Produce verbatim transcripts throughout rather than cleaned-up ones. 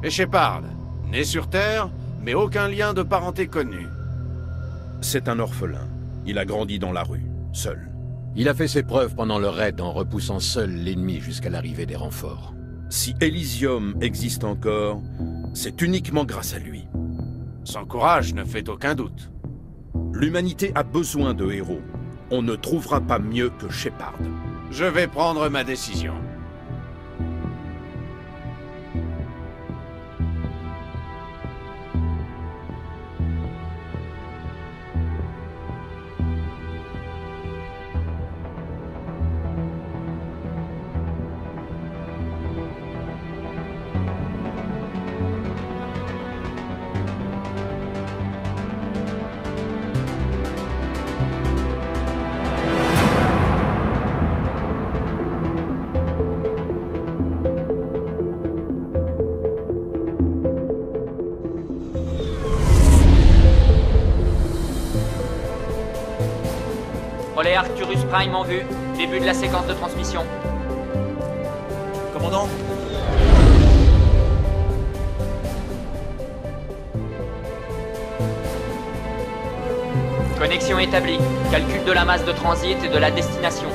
Et Shepard, né sur Terre, mais aucun lien de parenté connu. C'est un orphelin. Il a grandi dans la rue, seul. Il a fait ses preuves pendant le raid en repoussant seul l'ennemi jusqu'à l'arrivée des renforts. Si Elysium existe encore, c'est uniquement grâce à lui. Son courage ne fait aucun doute. L'humanité a besoin de héros. On ne trouvera pas mieux que Shepard. Je vais prendre ma décision. Relais Arcturus Prime en vue. Début de la séquence de transmission. Commandant? Connexion établie. Calcul de la masse de transit et de la destination.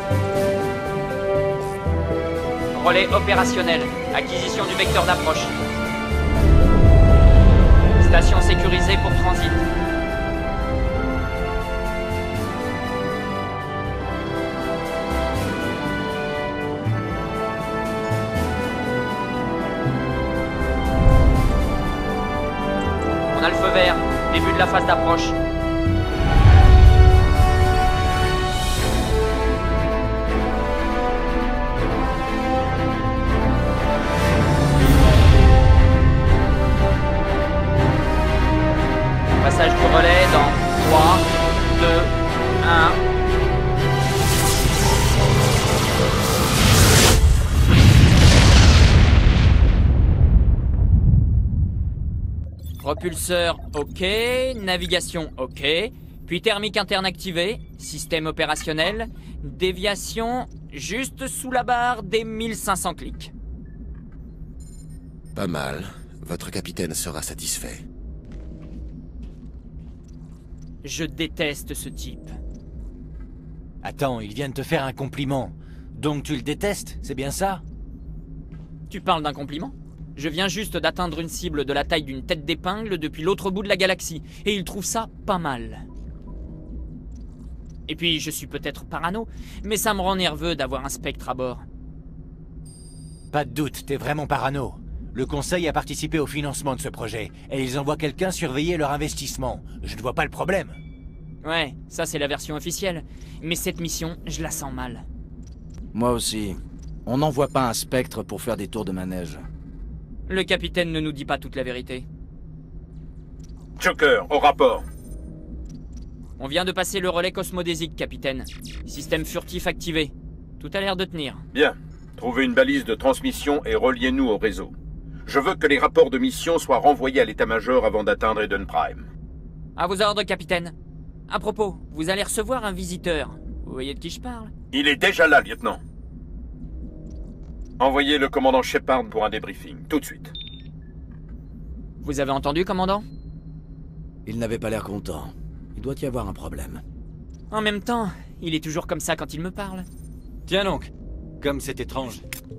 Relais opérationnel. Acquisition du vecteur d'approche. Station sécurisée pour transit. On a le feu vert. Début de la phase d'approche. Passage du relais dans trois, deux, un. Propulseur, ok. Navigation, ok. Puis thermique interne activée. Système opérationnel. Déviation, juste sous la barre des mille cinq cents clics. Pas mal. Votre capitaine sera satisfait. Je déteste ce type. Attends, il vient de te faire un compliment. Donc tu le détestes, c'est bien ça? Tu parles d'un compliment? Je viens juste d'atteindre une cible de la taille d'une tête d'épingle depuis l'autre bout de la galaxie, et il trouve ça pas mal. Et puis, je suis peut-être parano, mais ça me rend nerveux d'avoir un spectre à bord. Pas de doute, t'es vraiment parano. Le Conseil a participé au financement de ce projet, et ils envoient quelqu'un surveiller leur investissement. Je ne vois pas le problème. Ouais, ça c'est la version officielle. Mais cette mission, je la sens mal. Moi aussi. On n'envoie pas un spectre pour faire des tours de manège. Le capitaine ne nous dit pas toute la vérité. Joker, au rapport. On vient de passer le relais cosmodésique, capitaine. Système furtif activé. Tout a l'air de tenir. Bien. Trouvez une balise de transmission et reliez-nous au réseau. Je veux que les rapports de mission soient renvoyés à l'état-major avant d'atteindre Eden Prime. À vos ordres, capitaine. À propos, vous allez recevoir un visiteur. Vous voyez de qui je parle? Il est déjà là, lieutenant. Envoyez le commandant Shepard pour un débriefing, tout de suite. Vous avez entendu, commandant? Il n'avait pas l'air content. Il doit y avoir un problème. En même temps, il est toujours comme ça quand il me parle. Tiens donc, comme c'est étrange.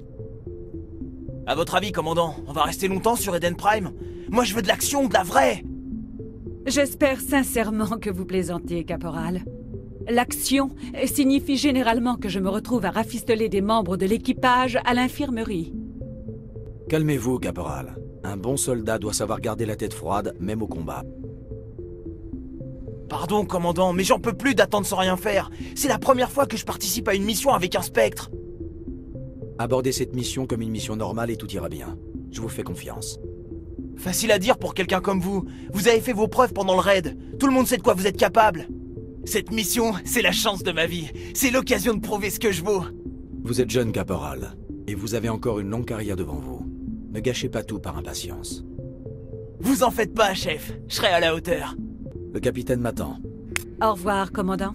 À votre avis, commandant, on va rester longtemps sur Eden Prime? Moi, je veux de l'action, de la vraie! J'espère sincèrement que vous plaisantez, caporal. L'action signifie généralement que je me retrouve à rafistoler des membres de l'équipage à l'infirmerie. Calmez-vous, caporal. Un bon soldat doit savoir garder la tête froide, même au combat. Pardon, commandant, mais j'en peux plus d'attendre sans rien faire. C'est la première fois que je participe à une mission avec un spectre. Abordez cette mission comme une mission normale et tout ira bien. Je vous fais confiance. Facile à dire pour quelqu'un comme vous. Vous avez fait vos preuves pendant le raid. Tout le monde sait de quoi vous êtes capable. Cette mission, c'est la chance de ma vie. C'est l'occasion de prouver ce que je vaux. Vous êtes jeune, caporal, et vous avez encore une longue carrière devant vous. Ne gâchez pas tout par impatience. Vous en faites pas, chef. Je serai à la hauteur. Le capitaine m'attend. Au revoir, commandant.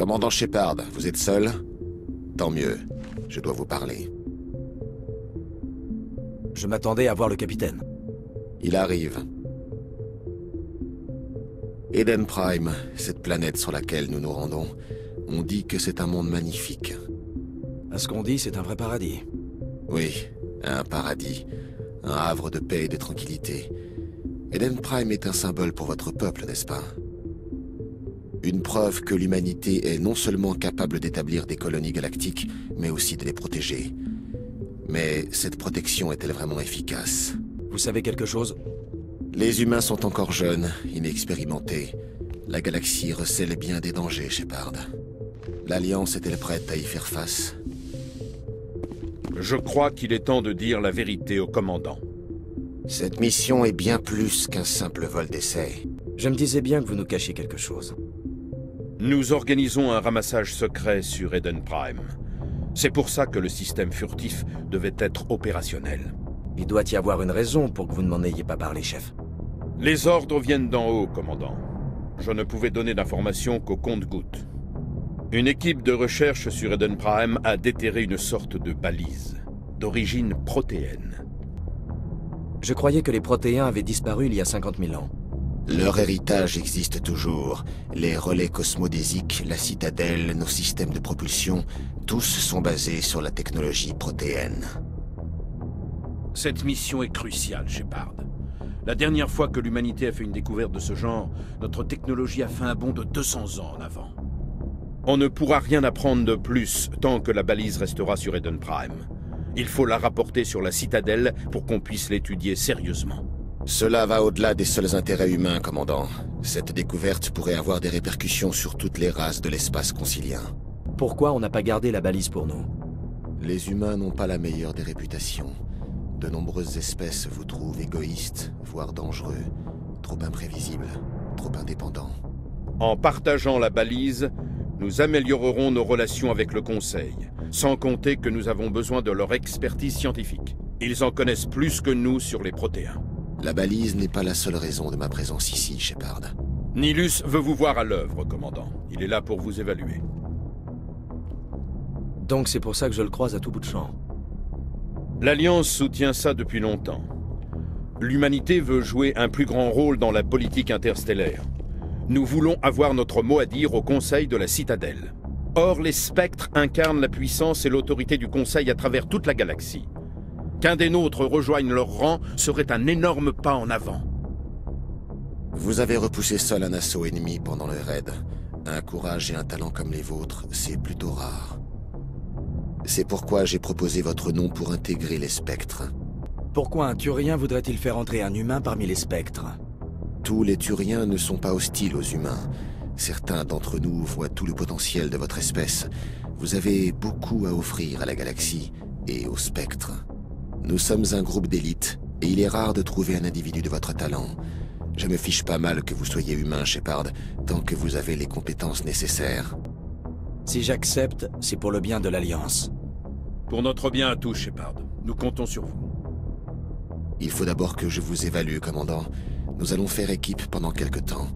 Commandant Shepard, vous êtes seul? Tant mieux. Je dois vous parler. Je m'attendais à voir le capitaine. Il arrive. Eden Prime, cette planète sur laquelle nous nous rendons, on dit que c'est un monde magnifique. À ce qu'on dit, c'est un vrai paradis. Oui, un paradis. Un havre de paix et de tranquillité. Eden Prime est un symbole pour votre peuple, n'est-ce pas? Une preuve que l'humanité est non seulement capable d'établir des colonies galactiques, mais aussi de les protéger. Mais cette protection est-elle vraiment efficace? Vous savez quelque chose? Les humains sont encore jeunes, inexpérimentés. La galaxie recèle bien des dangers, Shepard. L'Alliance est-elle prête à y faire face? Je crois qu'il est temps de dire la vérité au commandant. Cette mission est bien plus qu'un simple vol d'essai. Je me disais bien que vous nous cachiez quelque chose. Nous organisons un ramassage secret sur Eden Prime. C'est pour ça que le système furtif devait être opérationnel. Il doit y avoir une raison pour que vous ne m'en ayez pas parlé, chef. Les ordres viennent d'en haut, commandant. Je ne pouvais donner d'informations qu'au compte-gouttes. Une équipe de recherche sur Eden Prime a déterré une sorte de balise, d'origine protéenne. Je croyais que les protéins avaient disparu il y a cinquante mille ans. Leur héritage existe toujours. Les relais cosmodésiques, la citadelle, nos systèmes de propulsion, tous sont basés sur la technologie protéenne. Cette mission est cruciale, Shepard. La dernière fois que l'humanité a fait une découverte de ce genre, notre technologie a fait un bond de deux cents ans en avant. On ne pourra rien apprendre de plus tant que la balise restera sur Eden Prime. Il faut la rapporter sur la citadelle pour qu'on puisse l'étudier sérieusement. Cela va au-delà des seuls intérêts humains, commandant. Cette découverte pourrait avoir des répercussions sur toutes les races de l'espace concilien. Pourquoi on n'a pas gardé la balise pour nous? Les humains n'ont pas la meilleure des réputations. De nombreuses espèces vous trouvent égoïstes, voire dangereux, trop imprévisibles, trop indépendants. En partageant la balise, nous améliorerons nos relations avec le Conseil, sans compter que nous avons besoin de leur expertise scientifique. Ils en connaissent plus que nous sur les protéins. La balise n'est pas la seule raison de ma présence ici, Shepard. Nihilus veut vous voir à l'œuvre, commandant. Il est là pour vous évaluer. Donc c'est pour ça que je le croise à tout bout de champ. L'Alliance soutient ça depuis longtemps. L'humanité veut jouer un plus grand rôle dans la politique interstellaire. Nous voulons avoir notre mot à dire au Conseil de la Citadelle. Or, les spectres incarnent la puissance et l'autorité du Conseil à travers toute la galaxie. Qu'un des nôtres rejoigne leur rang serait un énorme pas en avant. Vous avez repoussé seul un assaut ennemi pendant le raid. Un courage et un talent comme les vôtres, c'est plutôt rare. C'est pourquoi j'ai proposé votre nom pour intégrer les spectres. Pourquoi un Turien voudrait-il faire entrer un humain parmi les spectres? Tous les Turiens ne sont pas hostiles aux humains. Certains d'entre nous voient tout le potentiel de votre espèce. Vous avez beaucoup à offrir à la galaxie et aux spectres. Nous sommes un groupe d'élite, et il est rare de trouver un individu de votre talent. Je me fiche pas mal que vous soyez humain, Shepard, tant que vous avez les compétences nécessaires. Si j'accepte, c'est pour le bien de l'Alliance. Pour notre bien à tous, Shepard. Nous comptons sur vous. Il faut d'abord que je vous évalue, commandant. Nous allons faire équipe pendant quelque temps.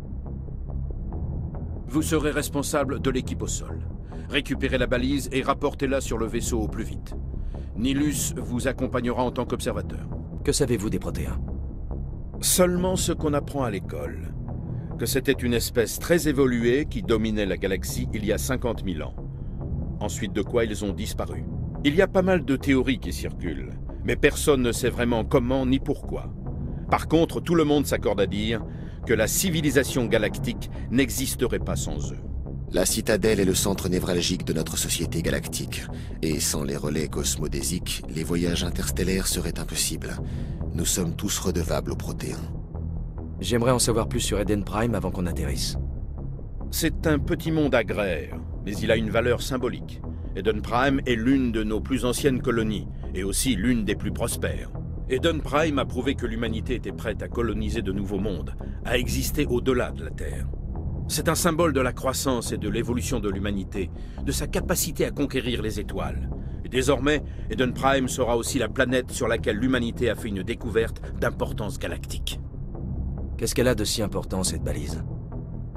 Vous serez responsable de l'équipe au sol. Récupérez la balise et rapportez-la sur le vaisseau au plus vite. Nihilus vous accompagnera en tant qu'observateur. Que savez-vous des protéins? Seulement ce qu'on apprend à l'école. Que c'était une espèce très évoluée qui dominait la galaxie il y a cinquante mille ans. Ensuite de quoi ils ont disparu. Il y a pas mal de théories qui circulent, mais personne ne sait vraiment comment ni pourquoi. Par contre, tout le monde s'accorde à dire que la civilisation galactique n'existerait pas sans eux. La citadelle est le centre névralgique de notre société galactique, et sans les relais cosmodésiques, les voyages interstellaires seraient impossibles. Nous sommes tous redevables aux protéins. J'aimerais en savoir plus sur Eden Prime avant qu'on atterrisse. C'est un petit monde agraire, mais il a une valeur symbolique. Eden Prime est l'une de nos plus anciennes colonies, et aussi l'une des plus prospères. Eden Prime a prouvé que l'humanité était prête à coloniser de nouveaux mondes, à exister au-delà de la Terre. C'est un symbole de la croissance et de l'évolution de l'humanité, de sa capacité à conquérir les étoiles. Et désormais, Eden Prime sera aussi la planète sur laquelle l'humanité a fait une découverte d'importance galactique. Qu'est-ce qu'elle a de si important, cette balise?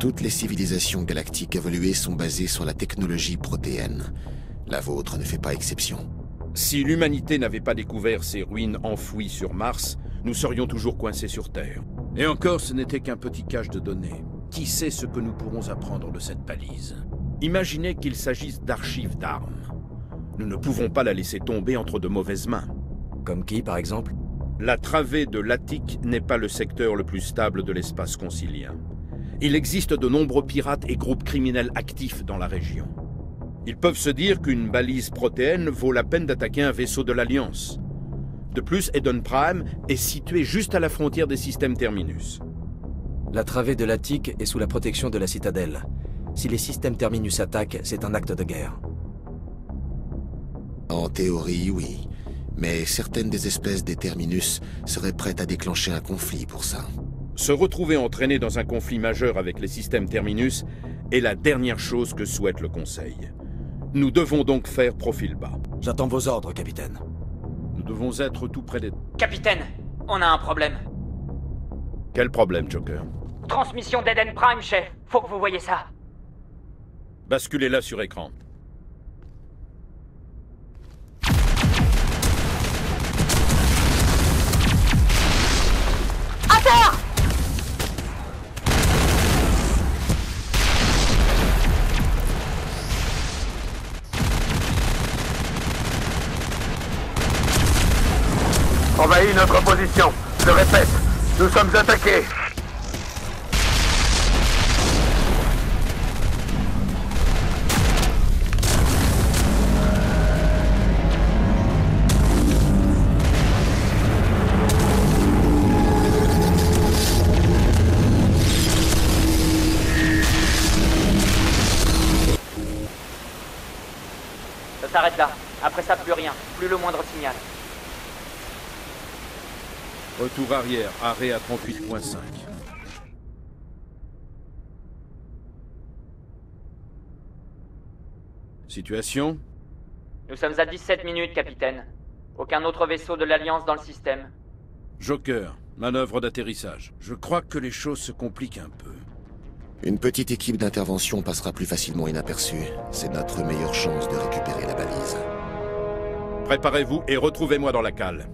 Toutes les civilisations galactiques évoluées sont basées sur la technologie protéenne. La vôtre ne fait pas exception. Si l'humanité n'avait pas découvert ces ruines enfouies sur Mars, nous serions toujours coincés sur Terre. Et encore, ce n'était qu'un petit cache de données. Qui sait ce que nous pourrons apprendre de cette balise? Imaginez qu'il s'agisse d'archives d'armes. Nous ne pouvons pas la laisser tomber entre de mauvaises mains. Comme qui, par exemple? La travée de l'Attique n'est pas le secteur le plus stable de l'espace concilien. Il existe de nombreux pirates et groupes criminels actifs dans la région. Ils peuvent se dire qu'une balise protéenne vaut la peine d'attaquer un vaisseau de l'Alliance. De plus, Eden Prime est situé juste à la frontière des systèmes Terminus. La travée de l'Attique est sous la protection de la citadelle. Si les systèmes Terminus attaquent, c'est un acte de guerre. En théorie, oui. Mais certaines des espèces des Terminus seraient prêtes à déclencher un conflit pour ça. Se retrouver entraîné dans un conflit majeur avec les systèmes Terminus est la dernière chose que souhaite le Conseil. Nous devons donc faire profil bas. J'attends vos ordres, capitaine. Nous devons être tout près des... Capitaine, on a un problème. Quel problème, Joker? Transmission d'Eden Prime, chef. Faut que vous voyez ça. Basculez-la sur écran. À terre! Envahis notre position. Je répète, nous sommes attaqués. Ça s'arrête là. Après ça, plus rien. Plus le moindre signal. Retour arrière, arrêt à trente-huit point cinq. Situation? Nous sommes à dix-sept minutes, capitaine. Aucun autre vaisseau de l'Alliance dans le système. Joker, manœuvre d'atterrissage. Je crois que les choses se compliquent un peu. Une petite équipe d'intervention passera plus facilement inaperçue. C'est notre meilleure chance de récupérer la balise. Préparez-vous et retrouvez-moi dans la cale.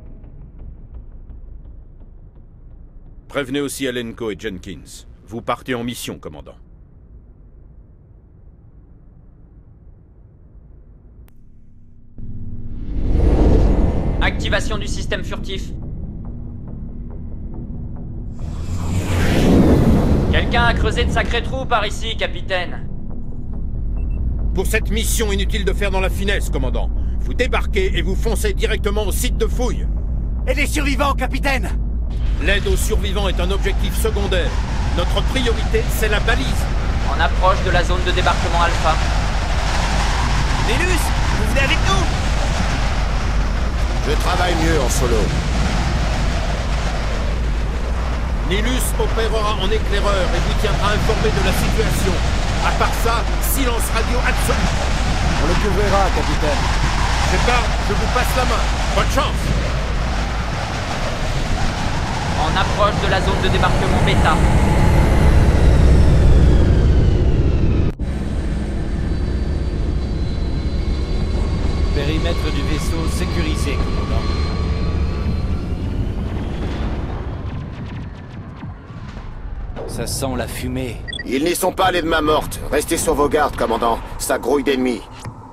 Prévenez aussi Alenko et Jenkins. Vous partez en mission, commandant. Activation du système furtif. Quelqu'un a creusé de sacrés trous par ici, capitaine. Pour cette mission, inutile de faire dans la finesse, commandant. Vous débarquez et vous foncez directement au site de fouille. Et les survivants, capitaine! L'aide aux survivants est un objectif secondaire. Notre priorité, c'est la balise. On approche de la zone de débarquement Alpha. Nilus, vous venez avec nous? Je travaille mieux en solo. Nilus opérera en éclaireur et vous tiendra informé de la situation. À part ça, silence radio absolu. On le couvrira, capitaine. Shepard, je vous passe la main. Bonne chance. On approche de la zone de débarquement Bêta. Périmètre du vaisseau sécurisé, commandant. Ça sent la fumée. Ils n'y sont pas, les de main morte. Restez sur vos gardes, commandant. Ça grouille d'ennemis.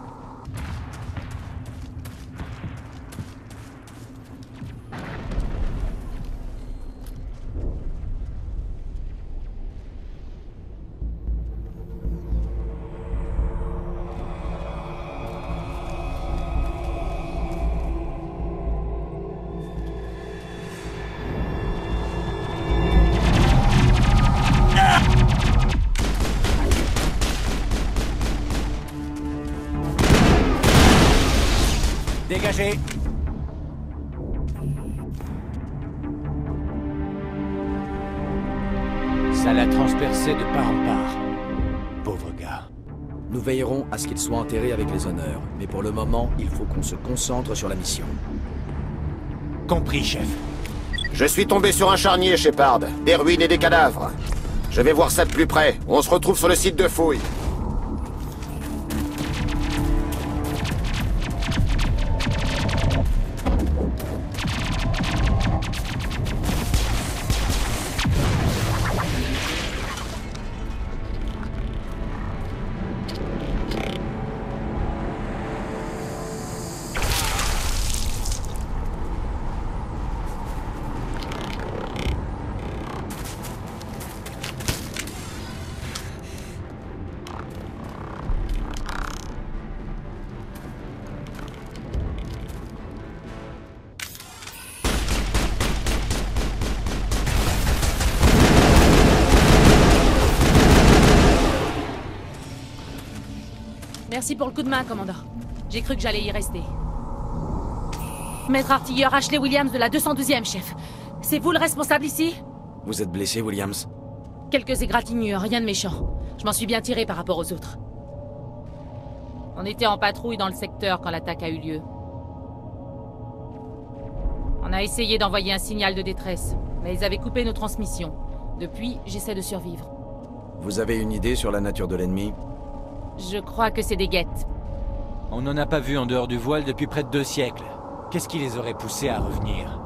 Dégagez! Ça l'a transpercé de part en part. Pauvre gars. Nous veillerons à ce qu'il soit enterré avec les honneurs. Mais pour le moment, il faut qu'on se concentre sur la mission. Compris, chef. Je suis tombé sur un charnier, Shepard. Des ruines et des cadavres. Je vais voir ça de plus près. On se retrouve sur le site de fouille. Merci pour le coup de main, commandant. J'ai cru que j'allais y rester. Maître artilleur Ashley Williams de la deux cent douzième, chef. C'est vous le responsable ici? Vous êtes blessé, Williams? Quelques égratignures, rien de méchant. Je m'en suis bien tiré par rapport aux autres. On était en patrouille dans le secteur quand l'attaque a eu lieu. On a essayé d'envoyer un signal de détresse, mais ils avaient coupé nos transmissions. Depuis, j'essaie de survivre. Vous avez une idée sur la nature de l'ennemi? Je crois que c'est des guettes. On n'en a pas vu en dehors du voile depuis près de deux siècles. Qu'est-ce qui les aurait poussés à revenir?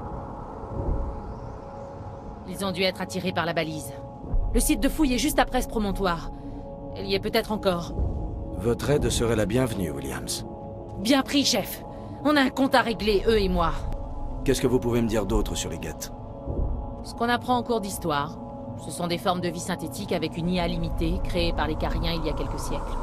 Ils ont dû être attirés par la balise. Le site de fouille est juste après ce promontoire. Elle y est peut-être encore. Votre aide serait la bienvenue, Williams. Bien pris, chef. On a un compte à régler, eux et moi. Qu'est-ce que vous pouvez me dire d'autre sur les guettes? Ce qu'on apprend en cours d'histoire. Ce sont des formes de vie synthétique avec une I A limitée, créée par les Cariens il y a quelques siècles.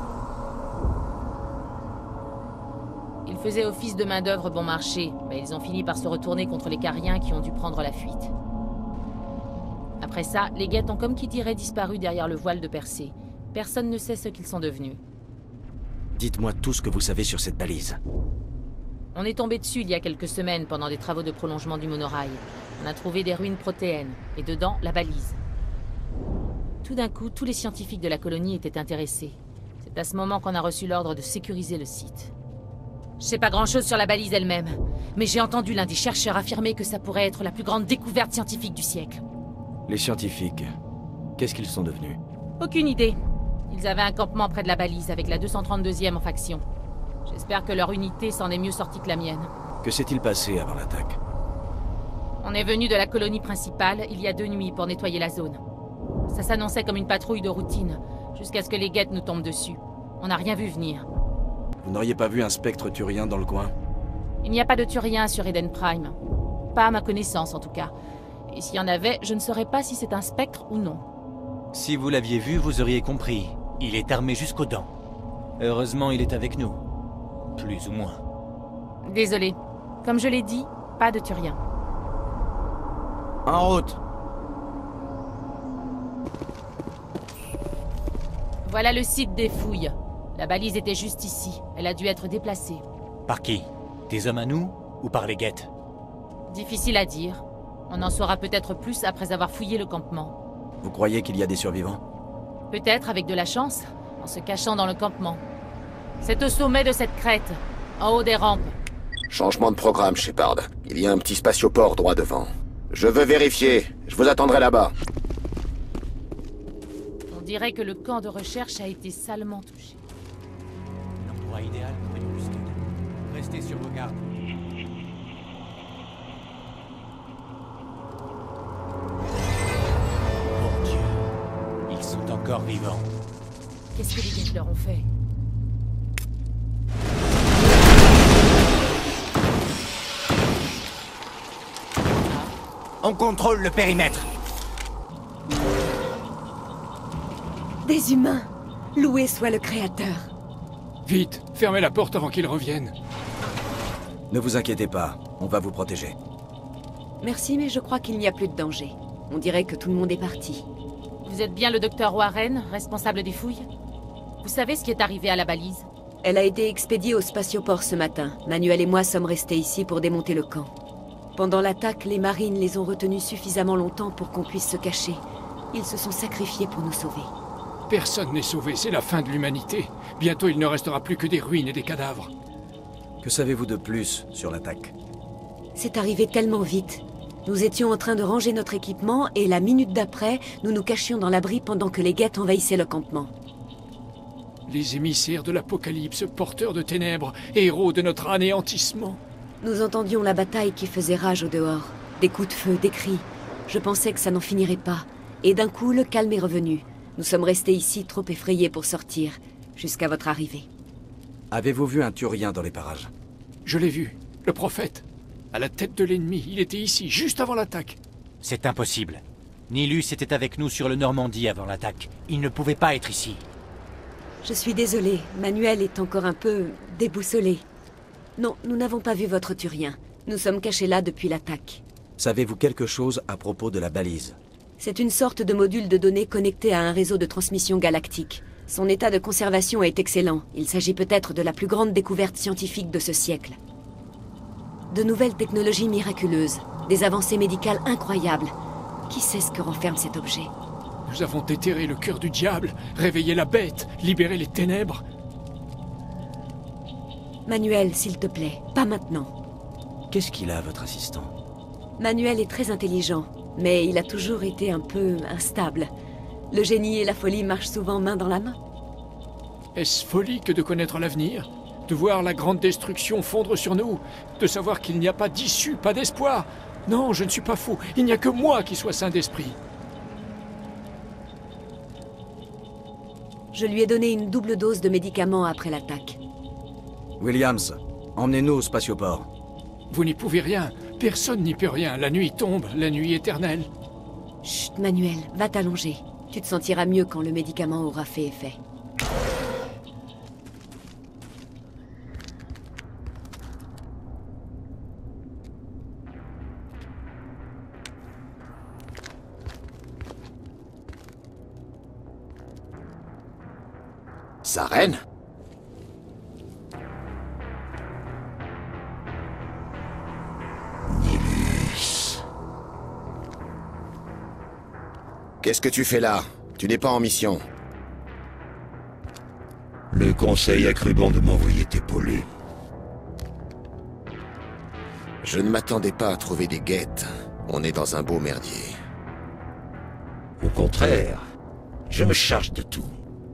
Ils faisaient office de main-d'œuvre bon marché, mais ils ont fini par se retourner contre les Cariens qui ont dû prendre la fuite. Après ça, les guettes ont comme qui dirait disparu derrière le voile de Persée. Personne ne sait ce qu'ils sont devenus. Dites-moi tout ce que vous savez sur cette balise. On est tombé dessus il y a quelques semaines pendant des travaux de prolongement du monorail. On a trouvé des ruines protéennes, et dedans, la balise. Tout d'un coup, tous les scientifiques de la colonie étaient intéressés. C'est à ce moment qu'on a reçu l'ordre de sécuriser le site. Je sais pas grand-chose sur la balise elle-même, mais j'ai entendu l'un des chercheurs affirmer que ça pourrait être la plus grande découverte scientifique du siècle. Les scientifiques, qu'est-ce qu'ils sont devenus? Aucune idée. Ils avaient un campement près de la balise avec la deux cent trente-deuxième en faction. J'espère que leur unité s'en est mieux sortie que la mienne. Que s'est-il passé avant l'attaque? On est venu de la colonie principale il y a deux nuits pour nettoyer la zone. Ça s'annonçait comme une patrouille de routine, jusqu'à ce que les guettes nous tombent dessus. On n'a rien vu venir. Vous n'auriez pas vu un spectre turien dans le coin? Il n'y a pas de Turien sur Eden Prime. Pas à ma connaissance, en tout cas. Et s'il y en avait, je ne saurais pas si c'est un spectre ou non. Si vous l'aviez vu, vous auriez compris. Il est armé jusqu'aux dents. Heureusement, il est avec nous. Plus ou moins. Désolé. Comme je l'ai dit, pas de Turien. En route. Voilà le site des fouilles. La balise était juste ici. Elle a dû être déplacée. Par qui? Des hommes à nous ou par les guettes? Difficile à dire. On en saura peut-être plus après avoir fouillé le campement. Vous croyez qu'il y a des survivants? Peut-être avec de la chance, en se cachant dans le campement. C'est au sommet de cette crête, en haut des rampes. Changement de programme, Shepard. Il y a un petit spatioport droit devant. Je veux vérifier. Je vous attendrai là-bas. On dirait que le camp de recherche a été salement touché. L'endroit idéal pour une embuscade. Restez sur vos gardes. Mon Dieu. Ils sont encore vivants. Qu'est-ce que les guettes leur ont fait? On contrôle le périmètre. Des humains. Loué soit le Créateur. Vite, fermez la porte avant qu'ils reviennent. Ne vous inquiétez pas, on va vous protéger. Merci, mais je crois qu'il n'y a plus de danger. On dirait que tout le monde est parti. Vous êtes bien le docteur Warren, responsable des fouilles? Vous savez ce qui est arrivé à la balise? Elle a été expédiée au spatioport ce matin. Manuel et moi sommes restés ici pour démonter le camp. Pendant l'attaque, les marines les ont retenus suffisamment longtemps pour qu'on puisse se cacher. Ils se sont sacrifiés pour nous sauver. Personne n'est sauvé, c'est la fin de l'humanité. Bientôt, il ne restera plus que des ruines et des cadavres. Que savez-vous de plus sur l'attaque? C'est arrivé tellement vite. Nous étions en train de ranger notre équipement et la minute d'après, nous nous cachions dans l'abri pendant que les guettes envahissaient le campement. Les émissaires de l'Apocalypse, porteurs de ténèbres, héros de notre anéantissement. Nous entendions la bataille qui faisait rage au dehors. Des coups de feu, des cris. Je pensais que ça n'en finirait pas. Et d'un coup, le calme est revenu. Nous sommes restés ici trop effrayés pour sortir, jusqu'à votre arrivée. Avez-vous vu un Turien dans les parages? Je l'ai vu, le prophète. À la tête de l'ennemi, il était ici, juste avant l'attaque. C'est impossible. Nilus était avec nous sur le Normandie avant l'attaque. Il ne pouvait pas être ici. Je suis désolée, Manuel est encore un peu déboussolé. Non, nous n'avons pas vu votre Turien. Nous sommes cachés là depuis l'attaque. Savez-vous quelque chose à propos de la balise? C'est une sorte de module de données connecté à un réseau de transmission galactique. Son état de conservation est excellent. Il s'agit peut-être de la plus grande découverte scientifique de ce siècle. De nouvelles technologies miraculeuses, des avancées médicales incroyables. Qui sait ce que renferme cet objet? Nous avons déterré le cœur du diable, réveillé la bête, libéré les ténèbres. Manuel, s'il te plaît, pas maintenant. Qu'est-ce qu'il a, votre assistant? Manuel est très intelligent, mais il a toujours été un peu instable. Le génie et la folie marchent souvent main dans la main. Est-ce folie que de connaître l'avenir? De voir la grande destruction fondre sur nous? De savoir qu'il n'y a pas d'issue, pas d'espoir? Non, je ne suis pas fou. Il n'y a que moi qui sois saint d'esprit. Je lui ai donné une double dose de médicaments après l'attaque. Williams, emmenez-nous au spatioport. Vous n'y pouvez rien. Personne n'y peut rien. La nuit tombe, la nuit éternelle. Chut, Manuel, va t'allonger. Tu te sentiras mieux quand le médicament aura fait effet. Saren? Qu'est-ce que tu fais là? Tu n'es pas en mission. Le conseil a cru bon de m'envoyer t'épauler. Je ne m'attendais pas à trouver des guettes. On est dans un beau merdier. Au contraire, je me charge de tout.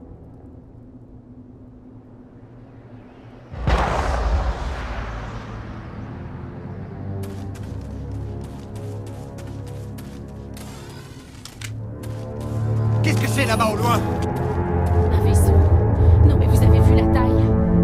Qu'est-ce que c'est là-bas au loin? Un vaisseau. Non mais vous avez vu la taille?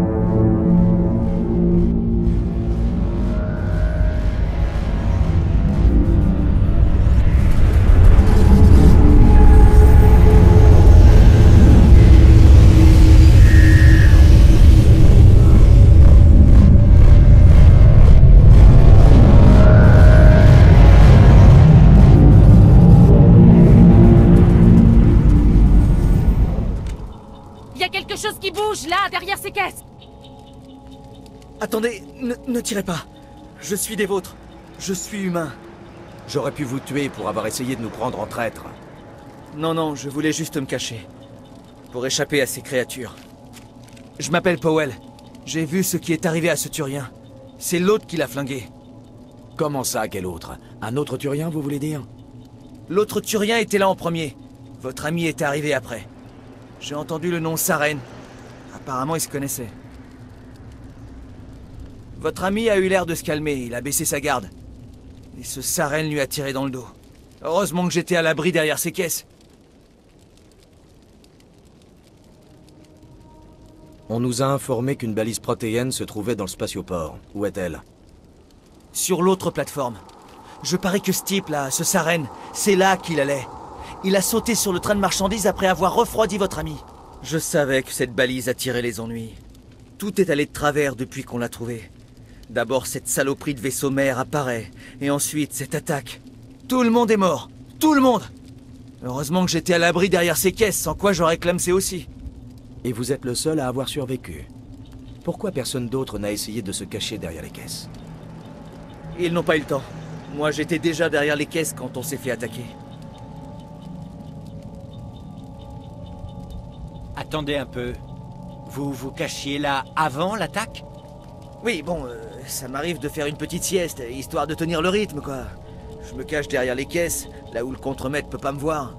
Quelque chose qui bouge, là, derrière ces caisses. Attendez, ne, ne tirez pas. Je suis des vôtres. Je suis humain. J'aurais pu vous tuer pour avoir essayé de nous prendre en traître. Non, non, je voulais juste me cacher. Pour échapper à ces créatures. Je m'appelle Powell. J'ai vu ce qui est arrivé à ce Turien. C'est l'autre qui l'a flingué. Comment ça, quel autre? Un autre Turien, vous voulez dire? L'autre Turien était là en premier. Votre ami est arrivé après. J'ai entendu le nom Saren. Apparemment, ils se connaissaient. Votre ami a eu l'air de se calmer, il a baissé sa garde. Et ce Saren lui a tiré dans le dos. Heureusement que j'étais à l'abri derrière ces caisses. On nous a informé qu'une balise protéenne se trouvait dans le spatioport. Où est-elle? Sur l'autre plateforme. Je parie que ce type-là, ce Saren, c'est là qu'il allait. Il a sauté sur le train de marchandises après avoir refroidi votre ami. Je savais que cette balise attirait les ennuis. Tout est allé de travers depuis qu'on l'a trouvé. D'abord, cette saloperie de vaisseau mère apparaît, et ensuite, cette attaque. Tout le monde est mort. Tout le monde. Heureusement que j'étais à l'abri derrière ces caisses, sans quoi j'aurais clamsé aussi. Et vous êtes le seul à avoir survécu. Pourquoi personne d'autre n'a essayé de se cacher derrière les caisses? Ils n'ont pas eu le temps. Moi, j'étais déjà derrière les caisses quand on s'est fait attaquer. Attendez un peu. Vous vous cachiez là avant l'attaque? Oui, bon, euh, ça m'arrive de faire une petite sieste, histoire de tenir le rythme, quoi. Je me cache derrière les caisses, là où le contremaître peut pas me voir.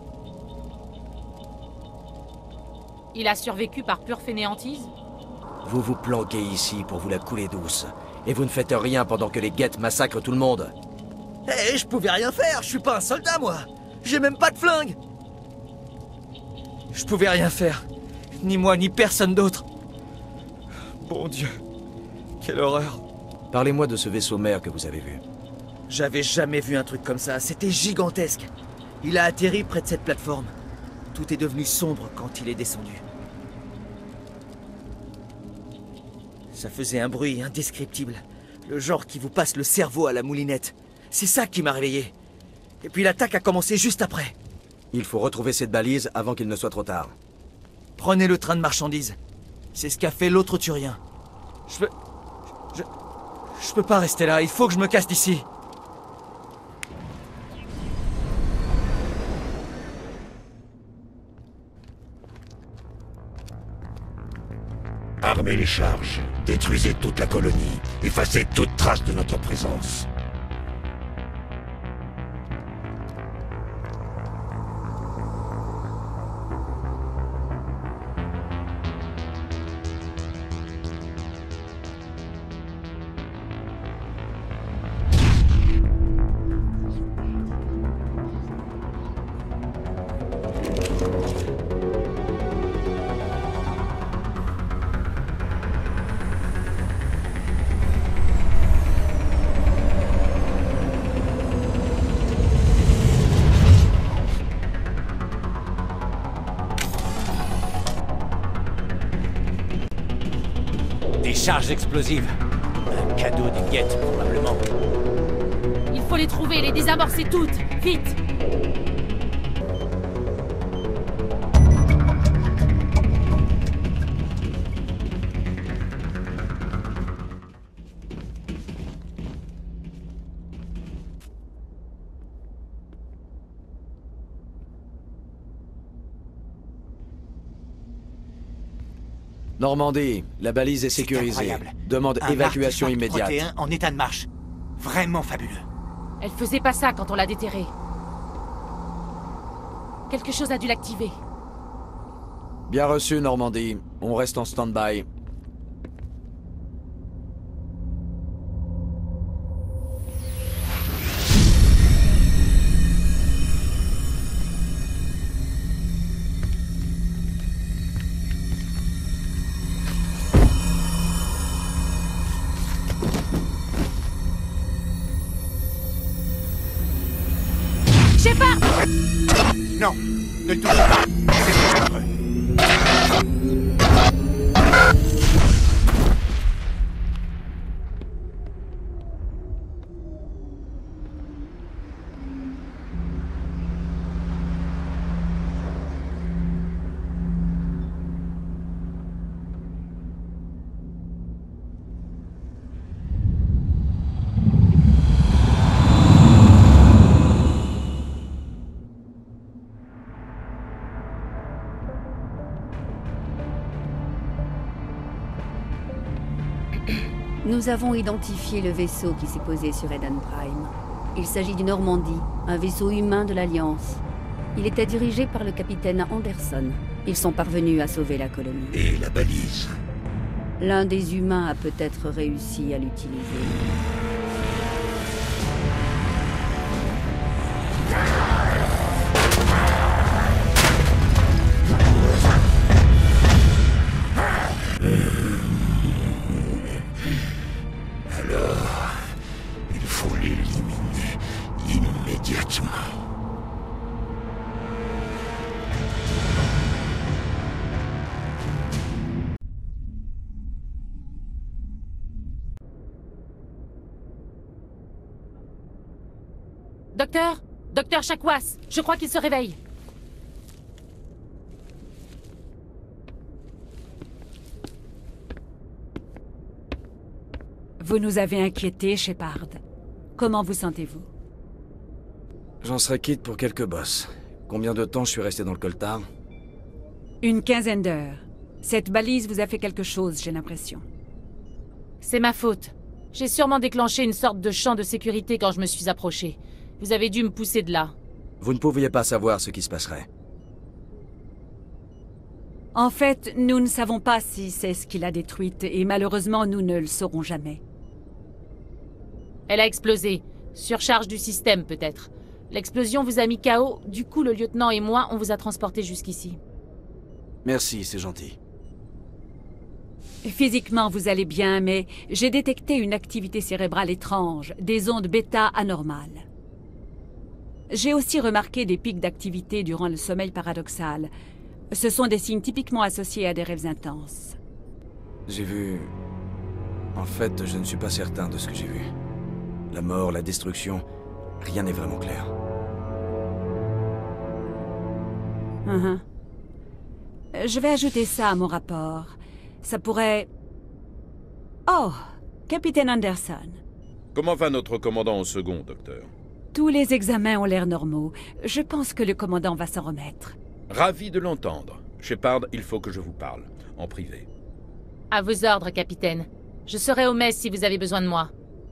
Il a survécu par pure fainéantise? Vous vous planquez ici pour vous la couler douce. Et vous ne faites rien pendant que les guettes massacrent tout le monde. Hé, je pouvais rien faire, je suis pas un soldat, moi. J'ai même pas de flingue. Je pouvais rien faire. Ni moi, ni personne d'autre. Bon Dieu. Quelle horreur. Parlez-moi de ce vaisseau mère que vous avez vu. J'avais jamais vu un truc comme ça, c'était gigantesque. Il a atterri près de cette plateforme. Tout est devenu sombre quand il est descendu. Ça faisait un bruit indescriptible. Le genre qui vous passe le cerveau à la moulinette. C'est ça qui m'a réveillé. Et puis l'attaque a commencé juste après. Il faut retrouver cette balise avant qu'il ne soit trop tard. Prenez le train de marchandises. C'est ce qu'a fait l'autre Turien. Je peux... Je... Je peux pas rester là, il faut que je me casse d'ici. Armez les charges, détruisez toute la colonie, effacez toute trace de notre présence. Des charges explosives. Un cadeau des guettes, probablement. Il faut les trouver, les désamorcer toutes. Vite! Normandie, la balise est sécurisée. Incroyable. Demande Un évacuation Mark immédiate. trente et un en état de marche. Vraiment fabuleux. Elle faisait pas ça quand on l'a déterrée. Quelque chose a dû l'activer. Bien reçu, Normandie. On reste en stand-by. Shepard! Non, ne le touche pas. C'est dangereux. Nous avons identifié le vaisseau qui s'est posé sur Eden Prime. Il s'agit du Normandie, un vaisseau humain de l'Alliance. Il était dirigé par le capitaine Anderson. Ils sont parvenus à sauver la colonie. Et la balise? L'un des humains a peut-être réussi à l'utiliser. Alors, il faut l'éliminer immédiatement. Docteur? Docteur Chakwas, je crois qu'il se réveille. Vous nous avez inquiétés, Shepard. Comment vous sentez-vous? J'en serais quitte pour quelques bosses. Combien de temps je suis resté dans le coltard? Une quinzaine d'heures. Cette balise vous a fait quelque chose, j'ai l'impression. C'est ma faute. J'ai sûrement déclenché une sorte de champ de sécurité quand je me suis approché. Vous avez dû me pousser de là. Vous ne pouviez pas savoir ce qui se passerait. En fait, nous ne savons pas si c'est ce qui l'a détruite, et malheureusement, nous ne le saurons jamais. Elle a explosé. Surcharge du système, peut-être. L'explosion vous a mis K O, du coup le lieutenant et moi, on vous a transporté jusqu'ici. Merci, c'est gentil. Physiquement, vous allez bien, mais j'ai détecté une activité cérébrale étrange, des ondes bêta anormales. J'ai aussi remarqué des pics d'activité durant le sommeil paradoxal. Ce sont des signes typiquement associés à des rêves intenses. J'ai vu... En fait, je ne suis pas certain de ce que j'ai vu. La mort, la destruction, rien n'est vraiment clair. Uh-huh. Je vais ajouter ça à mon rapport. Ça pourrait... Oh, Capitaine Anderson. Comment va notre commandant en second, docteur? Tous les examens ont l'air normaux. Je pense que le commandant va s'en remettre. Ravi de l'entendre. Shepard, il faut que je vous parle, en privé. À vos ordres, capitaine. Je serai au mess si vous avez besoin de moi.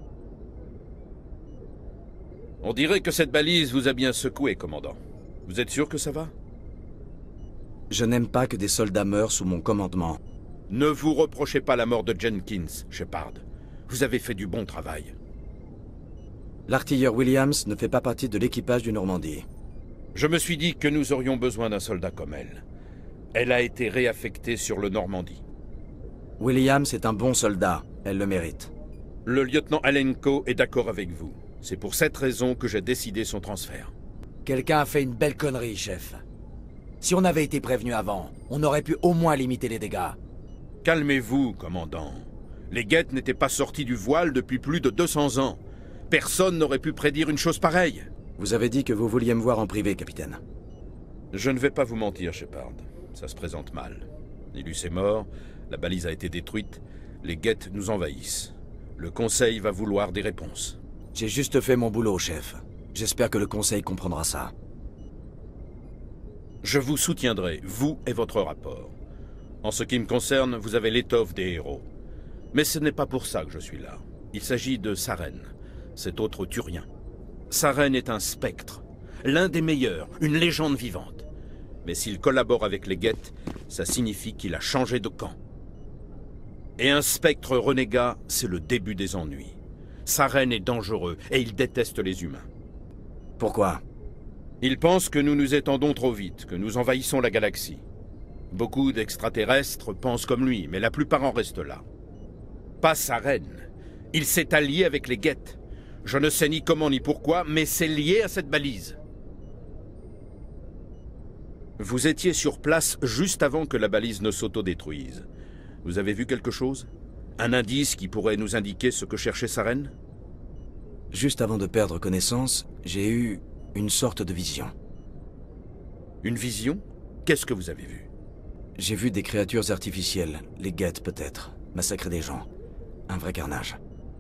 On dirait que cette balise vous a bien secoué, commandant. Vous êtes sûr que ça va? Je n'aime pas que des soldats meurent sous mon commandement. Ne vous reprochez pas la mort de Jenkins, Shepard. Vous avez fait du bon travail. L'artilleur Williams ne fait pas partie de l'équipage du Normandie. Je me suis dit que nous aurions besoin d'un soldat comme elle. Elle a été réaffectée sur le Normandie. Williams est un bon soldat. Elle le mérite. Le lieutenant Alenko est d'accord avec vous. C'est pour cette raison que j'ai décidé son transfert. Quelqu'un a fait une belle connerie, chef. Si on avait été prévenu avant, on aurait pu au moins limiter les dégâts. Calmez-vous, commandant. Les guettes n'étaient pas sortis du voile depuis plus de deux cents ans. Personne n'aurait pu prédire une chose pareille. Vous avez dit que vous vouliez me voir en privé, capitaine. Je ne vais pas vous mentir, Shepard. Ça se présente mal. Nilus est mort, la balise a été détruite, les guettes nous envahissent. Le Conseil va vouloir des réponses. J'ai juste fait mon boulot, chef. J'espère que le Conseil comprendra ça. Je vous soutiendrai, vous et votre rapport. En ce qui me concerne, vous avez l'étoffe des héros. Mais ce n'est pas pour ça que je suis là. Il s'agit de Saren, cet autre Turien. Saren est un spectre, l'un des meilleurs, une légende vivante. Mais s'il collabore avec les guettes, ça signifie qu'il a changé de camp. Et un spectre renégat, c'est le début des ennuis. Saren est dangereux et il déteste les humains. Pourquoi? Il pense que nous nous étendons trop vite, que nous envahissons la galaxie. Beaucoup d'extraterrestres pensent comme lui, mais la plupart en restent là. Pas Saren. Il s'est allié avec les guettes. Je ne sais ni comment ni pourquoi, mais c'est lié à cette balise. Vous étiez sur place juste avant que la balise ne s'autodétruise. Vous avez vu quelque chose? Un indice qui pourrait nous indiquer ce que cherchait Saren? Juste avant de perdre connaissance, j'ai eu une sorte de vision. Une vision? Qu'est-ce que vous avez vu? J'ai vu des créatures artificielles, les guettes peut-être, massacrer des gens. Un vrai carnage.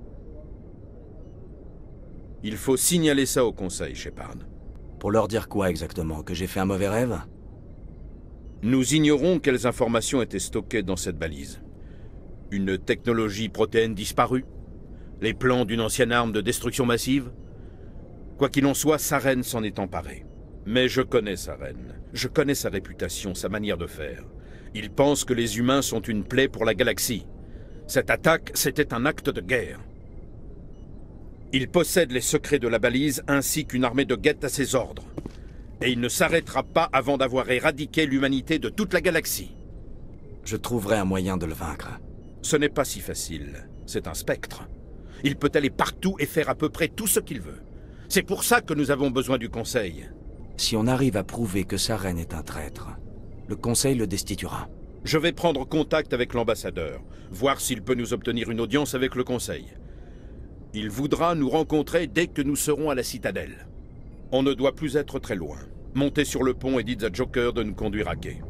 Il faut signaler ça au Conseil, Shepard. Pour leur dire quoi exactement? Que j'ai fait un mauvais rêve? Nous ignorons quelles informations étaient stockées dans cette balise. Une technologie protéine disparue? Les plans d'une ancienne arme de destruction massive? Quoi qu'il en soit, Saren s'en est emparé. Mais je connais Saren. Je connais sa réputation, sa manière de faire. Il pense que les humains sont une plaie pour la galaxie. Cette attaque, c'était un acte de guerre. Il possède les secrets de la balise ainsi qu'une armée de guettes à ses ordres. Et il ne s'arrêtera pas avant d'avoir éradiqué l'humanité de toute la galaxie. Je trouverai un moyen de le vaincre. Ce n'est pas si facile. C'est un spectre. Il peut aller partout et faire à peu près tout ce qu'il veut. C'est pour ça que nous avons besoin du Conseil. Si on arrive à prouver que Saren est un traître, le Conseil le destituera. Je vais prendre contact avec l'ambassadeur, voir s'il peut nous obtenir une audience avec le Conseil. Il voudra nous rencontrer dès que nous serons à la citadelle. On ne doit plus être très loin. Montez sur le pont et dites à Joker de nous conduire à quai.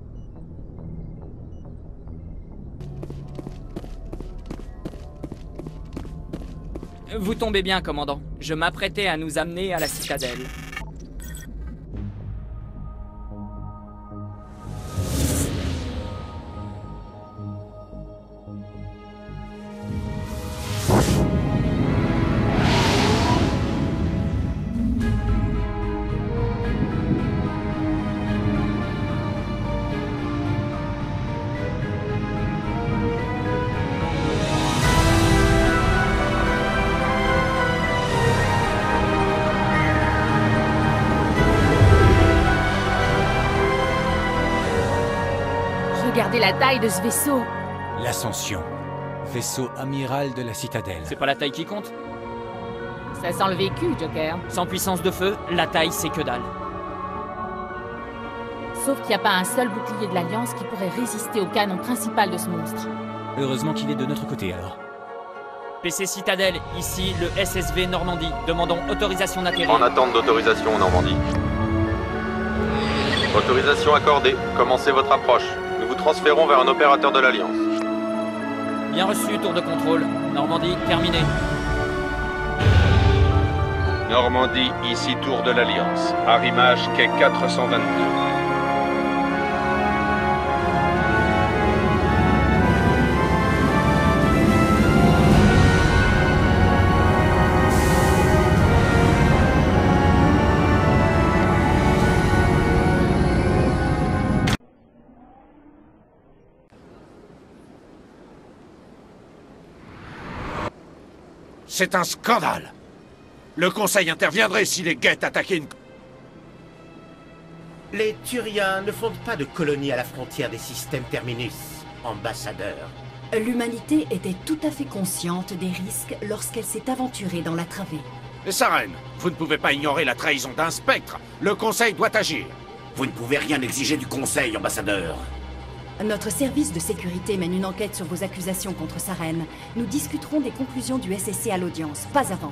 Vous tombez bien, commandant. Je m'apprêtais à nous amener à la citadelle. Regardez la taille de ce vaisseau. L'Ascension. Vaisseau amiral de la Citadelle. C'est pas la taille qui compte? Ça sent le vécu, Joker. Sans puissance de feu, la taille c'est que dalle. Sauf qu'il n'y a pas un seul bouclier de l'Alliance qui pourrait résister au canon principal de ce monstre. Heureusement qu'il est de notre côté alors. P C Citadelle, ici le S S V Normandie. Demandons autorisation d'atterrir. En attente d'autorisation, Normandie. Autorisation accordée. Commencez votre approche. Nous vous transférons vers un opérateur de l'Alliance. Bien reçu, tour de contrôle. Normandie, terminé. Normandie, ici tour de l'Alliance. Arrimage quai quatre cent vingt-deux. C'est un scandale. Le Conseil interviendrait si les Geth attaquaient une... Les Turiens ne fondent pas de colonie à la frontière des systèmes Terminus, ambassadeur. L'humanité était tout à fait consciente des risques lorsqu'elle s'est aventurée dans la travée. Et Saren, vous ne pouvez pas ignorer la trahison d'un spectre. Le Conseil doit agir. Vous ne pouvez rien exiger du Conseil, ambassadeur. Notre service de sécurité mène une enquête sur vos accusations contre Saren. Nous discuterons des conclusions du S S C à l'audience, pas avant.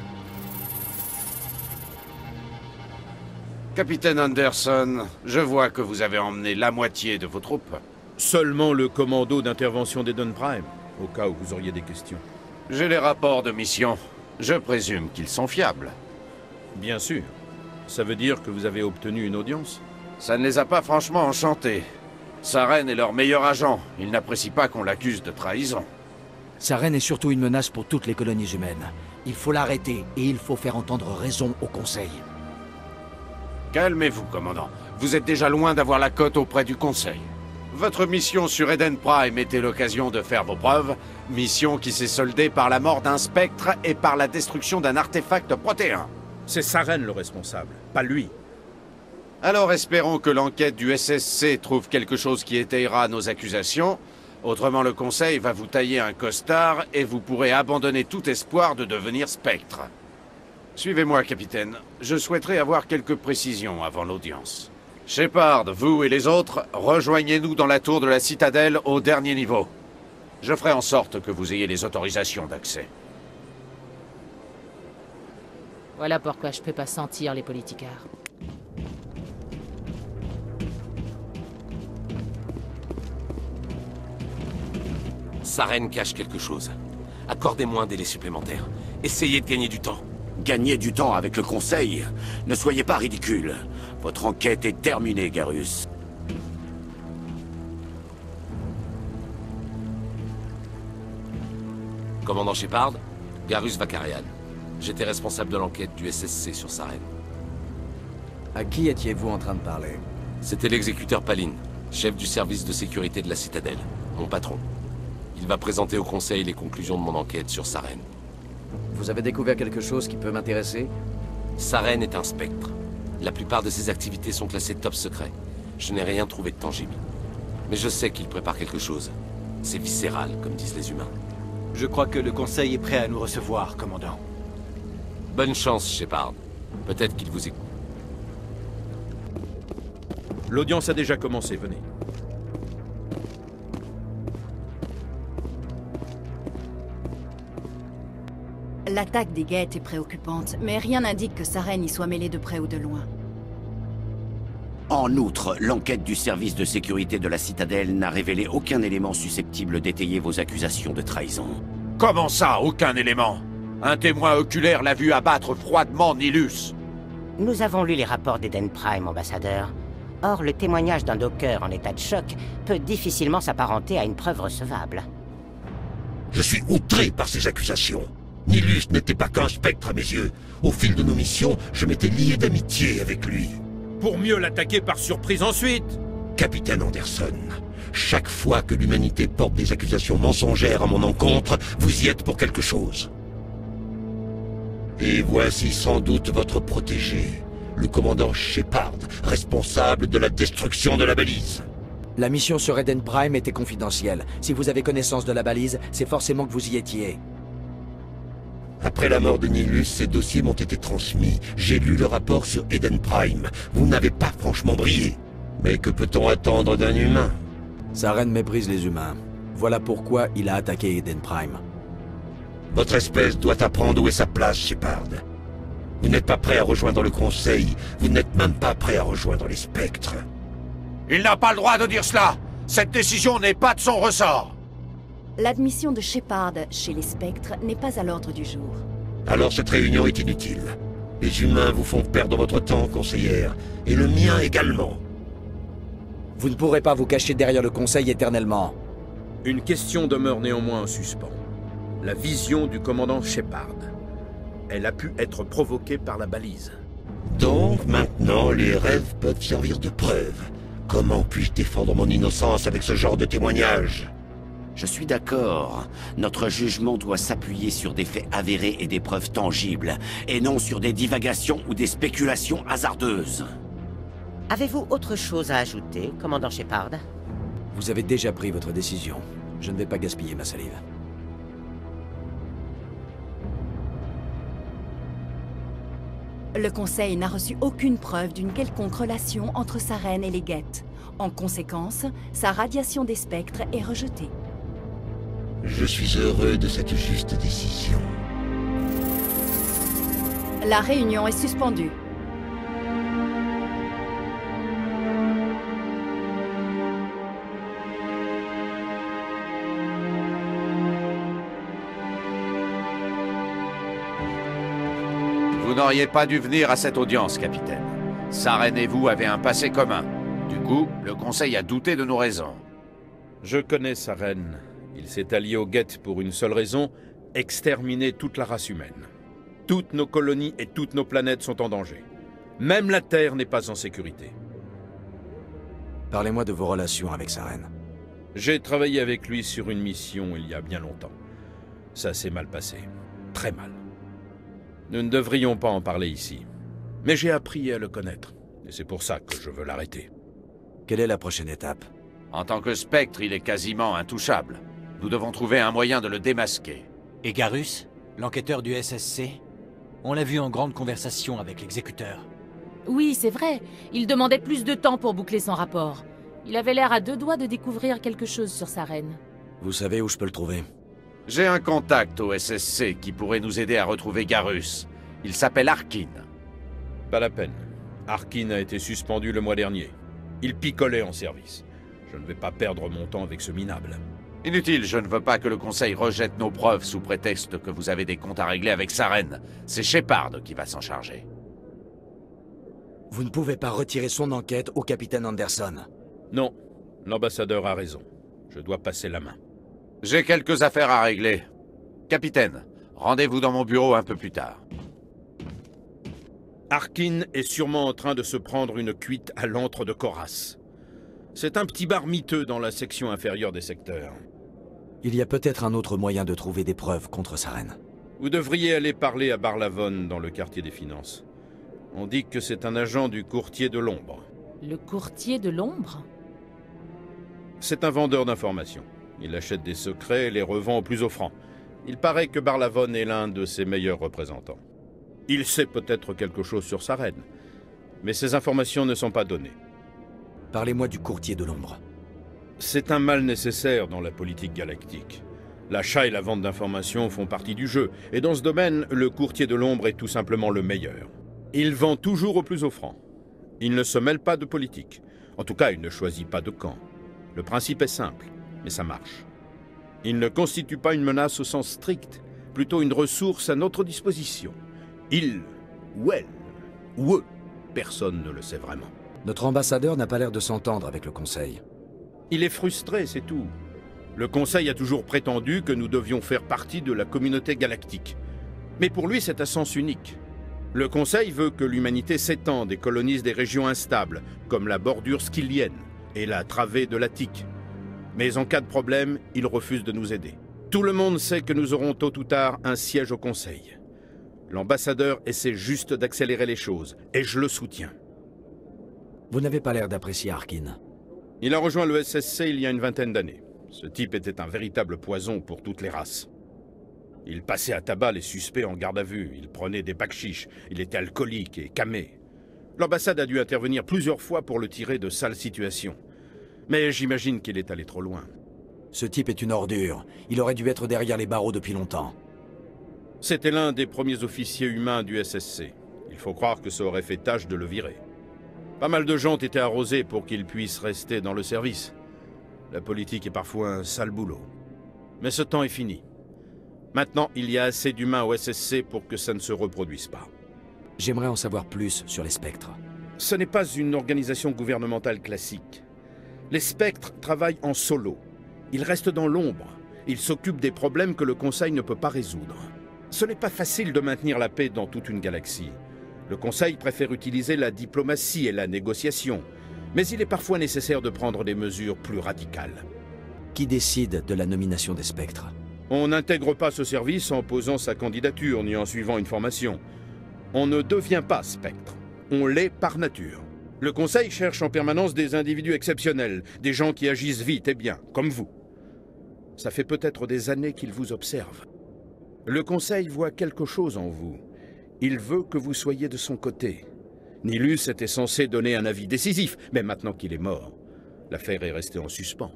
Capitaine Anderson, je vois que vous avez emmené la moitié de vos troupes. Seulement le commando d'intervention d'Eden Prime, au cas où vous auriez des questions. J'ai les rapports de mission. Je présume qu'ils sont fiables. Bien sûr. Ça veut dire que vous avez obtenu une audience? Ça ne les a pas franchement enchantés. Saren est leur meilleur agent. Il n'apprécie pas qu'on l'accuse de trahison. Saren est surtout une menace pour toutes les colonies humaines. Il faut l'arrêter et il faut faire entendre raison au Conseil. Calmez-vous, commandant. Vous êtes déjà loin d'avoir la cote auprès du Conseil. Votre mission sur Eden Prime était l'occasion de faire vos preuves. Mission qui s'est soldée par la mort d'un spectre et par la destruction d'un artefact protéin. C'est Saren le responsable, pas lui. Alors espérons que l'enquête du S S C trouve quelque chose qui étayera nos accusations. Autrement, le Conseil va vous tailler un costard et vous pourrez abandonner tout espoir de devenir spectre. Suivez-moi, capitaine. Je souhaiterais avoir quelques précisions avant l'audience. Shepard, vous et les autres, rejoignez-nous dans la tour de la Citadelle au dernier niveau. Je ferai en sorte que vous ayez les autorisations d'accès. Voilà pourquoi je peux pas sentir les politicards. Saren cache quelque chose. Accordez-moi un délai supplémentaire. Essayez de gagner du temps. Gagner du temps avec le Conseil? Ne soyez pas ridicule. Votre enquête est terminée, Garrus. Commandant Shepard, Garrus Vakarian. J'étais responsable de l'enquête du S S C sur Saren. À qui étiez-vous en train de parler? C'était l'exécuteur Palin, chef du service de sécurité de la Citadelle, mon patron. Il va présenter au Conseil les conclusions de mon enquête sur Saren. Vous avez découvert quelque chose qui peut m'intéresser? Saren est un spectre. La plupart de ses activités sont classées top secret. Je n'ai rien trouvé de tangible. Mais je sais qu'il prépare quelque chose. C'est viscéral, comme disent les humains. Je crois que le Conseil est prêt à nous recevoir, commandant. Bonne chance, Shepard. Peut-être qu'il vous écoute. L'audience a déjà commencé, venez. L'attaque des Geth est préoccupante, mais rien n'indique que Saren y soit mêlé de près ou de loin. En outre, l'enquête du service de sécurité de la Citadelle n'a révélé aucun élément susceptible d'étayer vos accusations de trahison. Comment ça, aucun élément? Un témoin oculaire l'a vu abattre froidement Nilus. Nous avons lu les rapports d'Eden Prime, ambassadeur. Or, le témoignage d'un docker en état de choc peut difficilement s'apparenter à une preuve recevable. Je suis outré par ces accusations. Nilus n'était pas qu'un spectre à mes yeux. Au fil de nos missions, je m'étais lié d'amitié avec lui. Pour mieux l'attaquer par surprise ensuite. Capitaine Anderson, chaque fois que l'humanité porte des accusations mensongères à mon encontre, vous y êtes pour quelque chose. Et voici sans doute votre protégé, le commandant Shepard, responsable de la destruction de la balise. La mission sur Eden Prime était confidentielle. Si vous avez connaissance de la balise, c'est forcément que vous y étiez. Après la mort de Nilus, ces dossiers m'ont été transmis. J'ai lu le rapport sur Eden Prime. Vous n'avez pas franchement brillé. Mais que peut-on attendre d'un humain? Saren méprise les humains. Voilà pourquoi il a attaqué Eden Prime. Votre espèce doit apprendre où est sa place, Shepard. Vous n'êtes pas prêt à rejoindre le Conseil. Vous n'êtes même pas prêt à rejoindre les Spectres. Il n'a pas le droit de dire cela. Cette décision n'est pas de son ressort. L'admission de Shepard chez les Spectres n'est pas à l'ordre du jour. Alors cette réunion est inutile. Les humains vous font perdre votre temps, conseillère, et le mien également. Vous ne pourrez pas vous cacher derrière le Conseil éternellement. Une question demeure néanmoins en suspens. La vision du commandant Shepard. Elle a pu être provoquée par la balise. Donc maintenant, les rêves peuvent servir de preuve. Comment puis-je défendre mon innocence avec ce genre de témoignage? Je suis d'accord. Notre jugement doit s'appuyer sur des faits avérés et des preuves tangibles, et non sur des divagations ou des spéculations hasardeuses. Avez-vous autre chose à ajouter, commandant Shepard? Vous avez déjà pris votre décision. Je ne vais pas gaspiller ma salive. Le Conseil n'a reçu aucune preuve d'une quelconque relation entre Saren et les Geth. En conséquence, sa radiation des spectres est rejetée. Je suis heureux de cette juste décision. La réunion est suspendue. Vous n'auriez pas dû venir à cette audience, capitaine. Saren et vous avez un passé commun. Du coup, le Conseil a douté de nos raisons. Je connais Saren. Il s'est allié aux Geth pour une seule raison, exterminer toute la race humaine. Toutes nos colonies et toutes nos planètes sont en danger. Même la Terre n'est pas en sécurité. Parlez-moi de vos relations avec Saren. J'ai travaillé avec lui sur une mission il y a bien longtemps. Ça s'est mal passé. Très mal. Nous ne devrions pas en parler ici. Mais j'ai appris à le connaître. Et c'est pour ça que je veux l'arrêter. Quelle est la prochaine étape? En tant que spectre, il est quasiment intouchable. Nous devons trouver un moyen de le démasquer. Et Garrus, l'enquêteur du S S C? On l'a vu en grande conversation avec l'exécuteur. Oui, c'est vrai. Il demandait plus de temps pour boucler son rapport. Il avait l'air à deux doigts de découvrir quelque chose sur Saren. Vous savez où je peux le trouver? J'ai un contact au S S C qui pourrait nous aider à retrouver Garrus. Il s'appelle Arkin. Pas la peine. Arkin a été suspendu le mois dernier. Il picolait en service. Je ne vais pas perdre mon temps avec ce minable. Inutile, je ne veux pas que le Conseil rejette nos preuves sous prétexte que vous avez des comptes à régler avec Saren. C'est Shepard qui va s'en charger. Vous ne pouvez pas retirer son enquête au capitaine Anderson. Non, l'ambassadeur a raison. Je dois passer la main. J'ai quelques affaires à régler. Capitaine, rendez-vous dans mon bureau un peu plus tard. Arkin est sûrement en train de se prendre une cuite à l'antre de Koras. C'est un petit bar miteux dans la section inférieure des secteurs. Il y a peut-être un autre moyen de trouver des preuves contre Saren. Vous devriez aller parler à Barlavon dans le quartier des finances. On dit que c'est un agent du courtier de l'ombre. Le courtier de l'ombre? C'est un vendeur d'informations. Il achète des secrets et les revend au plus offrant. Il paraît que Barlavon est l'un de ses meilleurs représentants. Il sait peut-être quelque chose sur Saren, mais ces informations ne sont pas données. Parlez-moi du courtier de l'ombre. C'est un mal nécessaire dans la politique galactique. L'achat et la vente d'informations font partie du jeu, et dans ce domaine, le courtier de l'ombre est tout simplement le meilleur. Il vend toujours au plus offrant. Il ne se mêle pas de politique. En tout cas, il ne choisit pas de camp. Le principe est simple, mais ça marche. Il ne constitue pas une menace au sens strict, plutôt une ressource à notre disposition. Il, ou elle, ou eux, personne ne le sait vraiment. Notre ambassadeur n'a pas l'air de s'entendre avec le Conseil. Il est frustré, c'est tout. Le Conseil a toujours prétendu que nous devions faire partie de la communauté galactique. Mais pour lui, c'est à sens unique. Le Conseil veut que l'humanité s'étende et colonise des régions instables, comme la bordure skyllienne et la travée de l'Attique. Mais en cas de problème, il refuse de nous aider. Tout le monde sait que nous aurons tôt ou tard un siège au Conseil. L'ambassadeur essaie juste d'accélérer les choses, et je le soutiens. Vous n'avez pas l'air d'apprécier Arkin. Il a rejoint le S S C il y a une vingtaine d'années. Ce type était un véritable poison pour toutes les races. Il passait à tabac les suspects en garde à vue, il prenait des bakchiches, il était alcoolique et camé. L'ambassade a dû intervenir plusieurs fois pour le tirer de sales situations. Mais j'imagine qu'il est allé trop loin. Ce type est une ordure. Il aurait dû être derrière les barreaux depuis longtemps. C'était l'un des premiers officiers humains du S S C. Il faut croire que ça aurait fait tâche de le virer. Pas mal de gens ont été arrosés pour qu'il puisse rester dans le service. La politique est parfois un sale boulot. Mais ce temps est fini. Maintenant, il y a assez d'humains au S S C pour que ça ne se reproduise pas. J'aimerais en savoir plus sur les Spectres. Ce n'est pas une organisation gouvernementale classique. Les Spectres travaillent en solo. Ils restent dans l'ombre. Ils s'occupent des problèmes que le Conseil ne peut pas résoudre. Ce n'est pas facile de maintenir la paix dans toute une galaxie. Le Conseil préfère utiliser la diplomatie et la négociation. Mais il est parfois nécessaire de prendre des mesures plus radicales. Qui décide de la nomination des Spectres? On n'intègre pas ce service en posant sa candidature ni en suivant une formation. On ne devient pas Spectre. On l'est par nature. Le Conseil cherche en permanence des individus exceptionnels, des gens qui agissent vite et bien, comme vous. Ça fait peut-être des années qu'il vous observe. Le Conseil voit quelque chose en vous. Il veut que vous soyez de son côté. Nilus était censé donner un avis décisif, mais maintenant qu'il est mort, l'affaire est restée en suspens.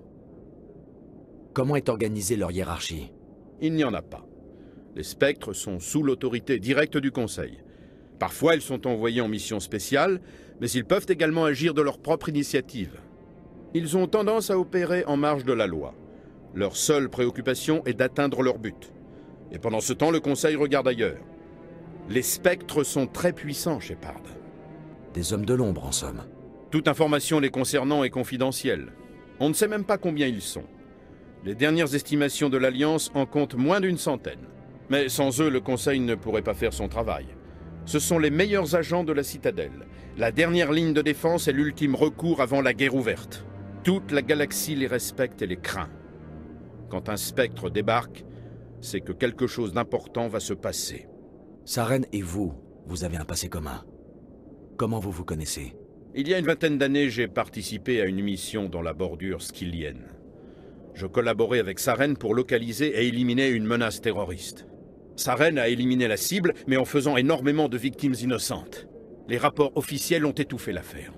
Comment est organisée leur hiérarchie? Il n'y en a pas. Les Spectres sont sous l'autorité directe du Conseil. Parfois, ils sont envoyés en mission spéciale, mais ils peuvent également agir de leur propre initiative. Ils ont tendance à opérer en marge de la loi. Leur seule préoccupation est d'atteindre leur but. Et pendant ce temps, le Conseil regarde ailleurs. Les Spectres sont très puissants, Shepard. Des hommes de l'ombre, en somme. Toute information les concernant est confidentielle. On ne sait même pas combien ils sont. Les dernières estimations de l'Alliance en comptent moins d'une centaine. Mais sans eux, le Conseil ne pourrait pas faire son travail. Ce sont les meilleurs agents de la Citadelle. La dernière ligne de défense est l'ultime recours avant la guerre ouverte. Toute la galaxie les respecte et les craint. Quand un Spectre débarque, c'est que quelque chose d'important va se passer. Saren et vous, vous avez un passé commun. Comment vous vous connaissez? Il y a une vingtaine d'années, j'ai participé à une mission dans la bordure skyllienne. Je collaborais avec Saren pour localiser et éliminer une menace terroriste. Saren a éliminé la cible, mais en faisant énormément de victimes innocentes. Les rapports officiels ont étouffé l'affaire.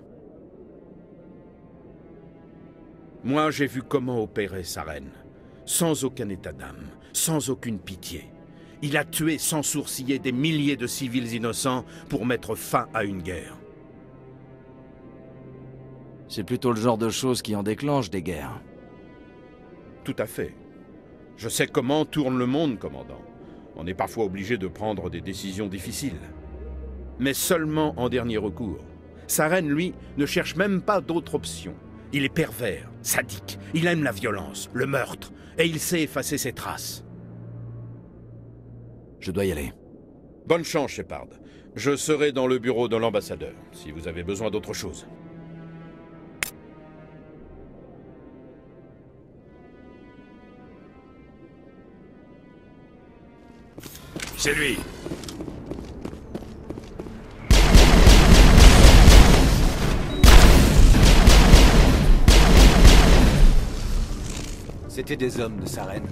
Moi, j'ai vu comment opérait Saren. Sans aucun état d'âme, sans aucune pitié. Il a tué sans sourciller des milliers de civils innocents pour mettre fin à une guerre. C'est plutôt le genre de choses qui en déclenchent des guerres. Tout à fait. Je sais comment tourne le monde, commandant. On est parfois obligé de prendre des décisions difficiles. Mais seulement en dernier recours. Saren, lui, ne cherche même pas d'autre option. Il est pervers, sadique, il aime la violence, le meurtre, et il sait effacer ses traces. Je dois y aller. Bonne chance, Shepard. Je serai dans le bureau de l'ambassadeur, si vous avez besoin d'autre chose. C'est lui. C'était des hommes de Saren.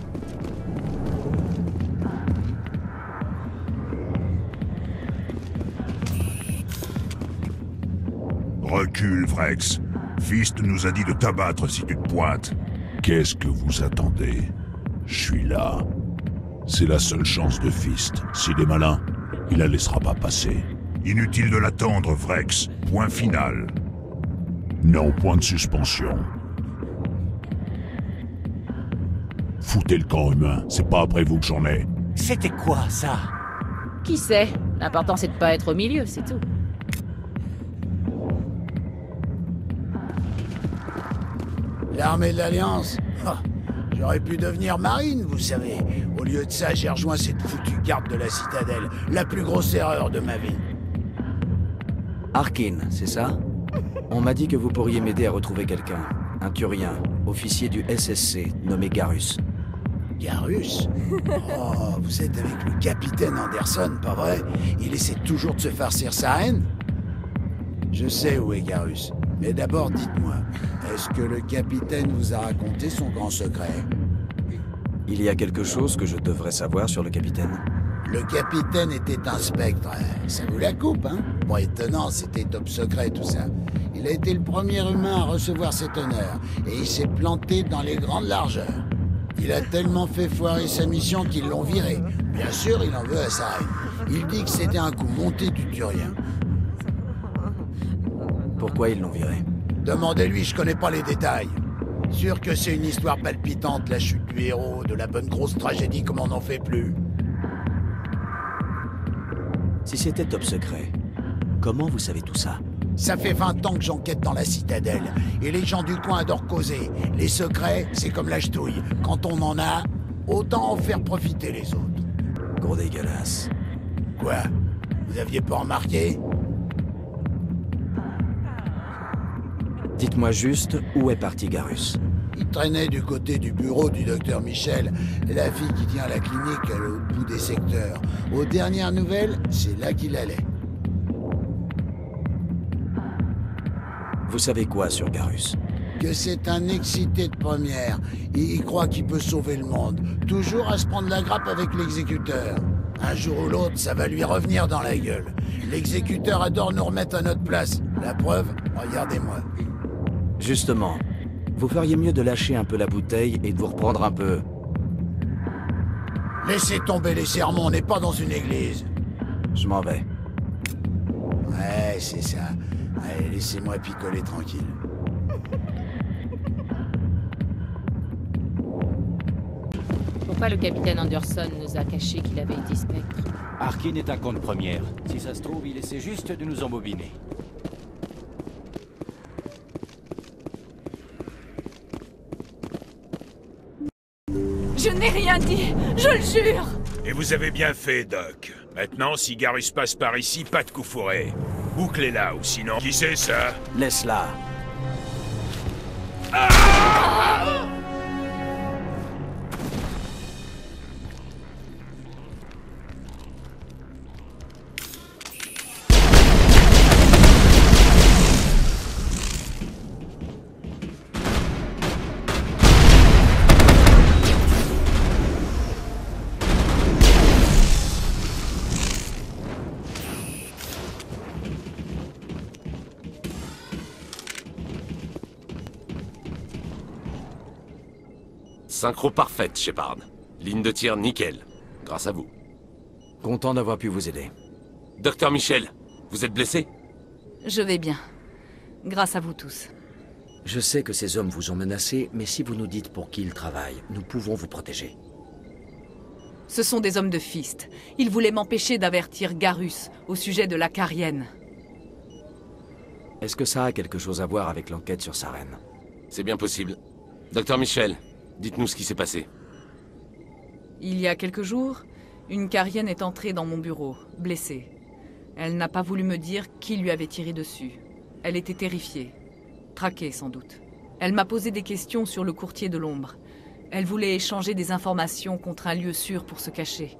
Recule, Vrex. Fist nous a dit de t'abattre si tu te pointes. Qu'est-ce que vous attendez? Je suis là. C'est la seule chance de Fist. S'il est malin, il la laissera pas passer. Inutile de l'attendre, Vrex. Point final. Non, point de suspension. Foutez le camp humain, c'est pas après vous que j'en ai. C'était quoi, ça? Qui sait? L'important, c'est de pas être au milieu, c'est tout. L'armée de l'Alliance? Oh, j'aurais pu devenir marine, vous savez. Au lieu de ça, j'ai rejoint cette foutue garde de la Citadelle. La plus grosse erreur de ma vie. Arkin, c'est ça? On m'a dit que vous pourriez m'aider à retrouver quelqu'un. Un Turien, officier du S S C, nommé Garus. Garus? Oh, vous êtes avec le capitaine Anderson, pas vrai? Il essaie toujours de se farcir sa haine? Je sais où est Garus. Mais d'abord, dites-moi, est-ce que le capitaine vous a raconté son grand secret? Il y a quelque chose que je devrais savoir sur le capitaine? Le capitaine était un spectre. Ça vous la coupe, hein? Bon, étonnant, c'était top secret, tout ça. Il a été le premier humain à recevoir cet honneur, et il s'est planté dans les grandes largeurs. Il a tellement fait foirer sa mission qu'ils l'ont viré. Bien sûr, il en veut à Sarene. Il dit que c'était un coup monté du Turien. Pourquoi ils l'ont viré? Demandez-lui, je connais pas les détails. Sûr que c'est une histoire palpitante, la chute du héros, de la bonne grosse tragédie comme on n'en fait plus. Si c'était top secret, comment vous savez tout ça? Ça fait vingt ans que j'enquête dans la citadelle, et les gens du coin adorent causer. Les secrets, c'est comme la ch'touille. Quand on en a, autant en faire profiter les autres. Gros dégueulasse. Quoi? Vous aviez pas remarqué? Dites-moi juste, où est parti Garrus? Il traînait du côté du bureau du docteur Michel, la fille qui tient la clinique à l'autre bout des secteurs. Aux dernières nouvelles, c'est là qu'il allait. Vous savez quoi sur Garrus? Que c'est un excité de première. Il, il croit qu'il peut sauver le monde. Toujours à se prendre la grappe avec l'exécuteur. Un jour ou l'autre, ça va lui revenir dans la gueule. L'exécuteur adore nous remettre à notre place. La preuve, regardez-moi. Justement, vous feriez mieux de lâcher un peu la bouteille et de vous reprendre un peu. Laissez tomber les sermons, on n'est pas dans une église. Je m'en vais. Ouais, c'est ça. Allez, laissez-moi picoler tranquille. Pourquoi le capitaine Anderson nous a caché qu'il avait été spectre? Arkin est un compte première. Si ça se trouve, il essaie juste de nous embobiner. Je n'ai rien dit, je le jure. Et vous avez bien fait, Doc. Maintenant, si Garrus passe par ici, pas de coup fourré. Bouclez-la, ou sinon... Qui c'est, ça? Laisse-la. Ah! Synchro parfaite, Shepard. Ligne de tir nickel. Grâce à vous. Content d'avoir pu vous aider. Docteur Michel, vous êtes blessé? Je vais bien. Grâce à vous tous. Je sais que ces hommes vous ont menacé, mais si vous nous dites pour qui ils travaillent, nous pouvons vous protéger. Ce sont des hommes de Fist. Ils voulaient m'empêcher d'avertir Garrus au sujet de la Carienne. Est-ce que ça a quelque chose à voir avec l'enquête sur Sarene? C'est bien possible. Docteur Michel, dites-nous ce qui s'est passé. Il y a quelques jours, une Carienne est entrée dans mon bureau, blessée. Elle n'a pas voulu me dire qui lui avait tiré dessus. Elle était terrifiée. Traquée, sans doute. Elle m'a posé des questions sur le courtier de l'ombre. Elle voulait échanger des informations contre un lieu sûr pour se cacher.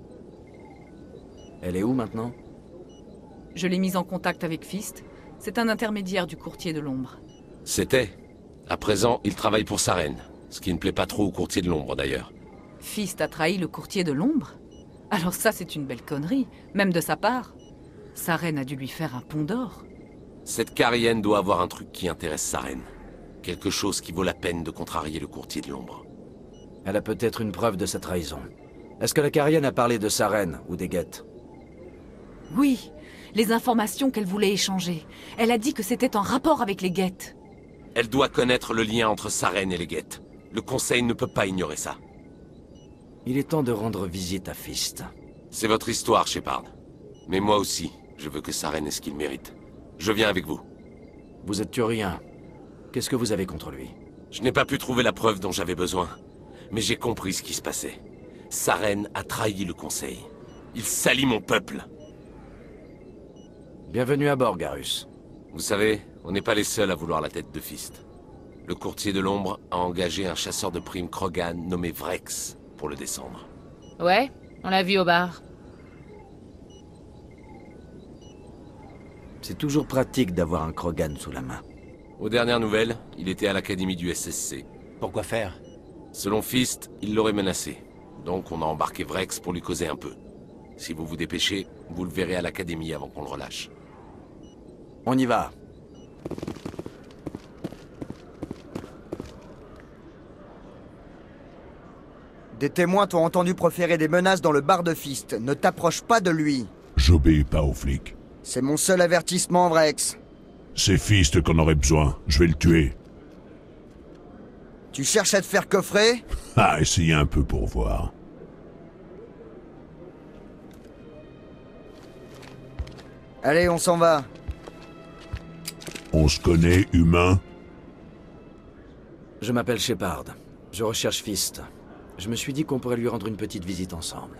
Elle est où maintenant? Je l'ai mise en contact avec Fist. C'est un intermédiaire du courtier de l'ombre. C'était. À présent, il travaille pour Sarene. Ce qui ne plaît pas trop au courtier de l'ombre, d'ailleurs. Fist a trahi le courtier de l'ombre? Alors ça, c'est une belle connerie, même de sa part. Sarene a dû lui faire un pont d'or. Cette Carienne doit avoir un truc qui intéresse Sarene. Quelque chose qui vaut la peine de contrarier le courtier de l'ombre. Elle a peut-être une preuve de sa trahison. Est-ce que la Carienne a parlé de Sarene ou des Geth? Oui, les informations qu'elle voulait échanger. Elle a dit que c'était en rapport avec les Geth. Elle doit connaître le lien entre Sarene et les Geth. Le Conseil ne peut pas ignorer ça. Il est temps de rendre visite à Fist. C'est votre histoire, Shepard. Mais moi aussi, je veux que Sarene ait ce qu'il mérite. Je viens avec vous. Vous êtes Turien. Qu'est-ce que vous avez contre lui? Je n'ai pas pu trouver la preuve dont j'avais besoin. Mais j'ai compris ce qui se passait. Sarene a trahi le Conseil. Il salit mon peuple. Bienvenue à bord, Garrus. Vous savez, on n'est pas les seuls à vouloir la tête de Fist. Le courtier de l'ombre a engagé un chasseur de primes Krogan nommé Vrex pour le descendre. Ouais, on l'a vu au bar. C'est toujours pratique d'avoir un Krogan sous la main. Aux dernières nouvelles, il était à l'académie du S S C. Pourquoi faire? Selon Fist, il l'aurait menacé. Donc on a embarqué Vrex pour lui causer un peu. Si vous vous dépêchez, vous le verrez à l'académie avant qu'on le relâche. On y va. Des témoins t'ont entendu proférer des menaces dans le bar de Fist. Ne t'approche pas de lui. J'obéis pas aux flics. C'est mon seul avertissement, Vrex. C'est Fist qu'on aurait besoin. Je vais le tuer. Tu cherches à te faire coffrer? Ah, essayez un peu pour voir. Allez, on s'en va. On se connaît, humain? Je m'appelle Shepard. Je recherche Fist. Je me suis dit qu'on pourrait lui rendre une petite visite ensemble.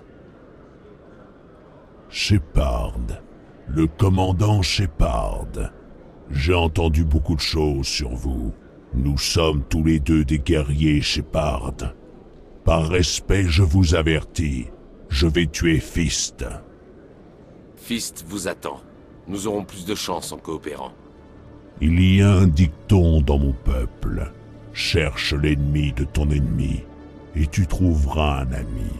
Shepard. Le commandant Shepard. J'ai entendu beaucoup de choses sur vous. Nous sommes tous les deux des guerriers, Shepard. Par respect, je vous avertis. Je vais tuer Fist. Fist vous attend. Nous aurons plus de chance en coopérant. Il y a un dicton dans mon peuple. Cherche l'ennemi de ton ennemi, et tu trouveras un ami.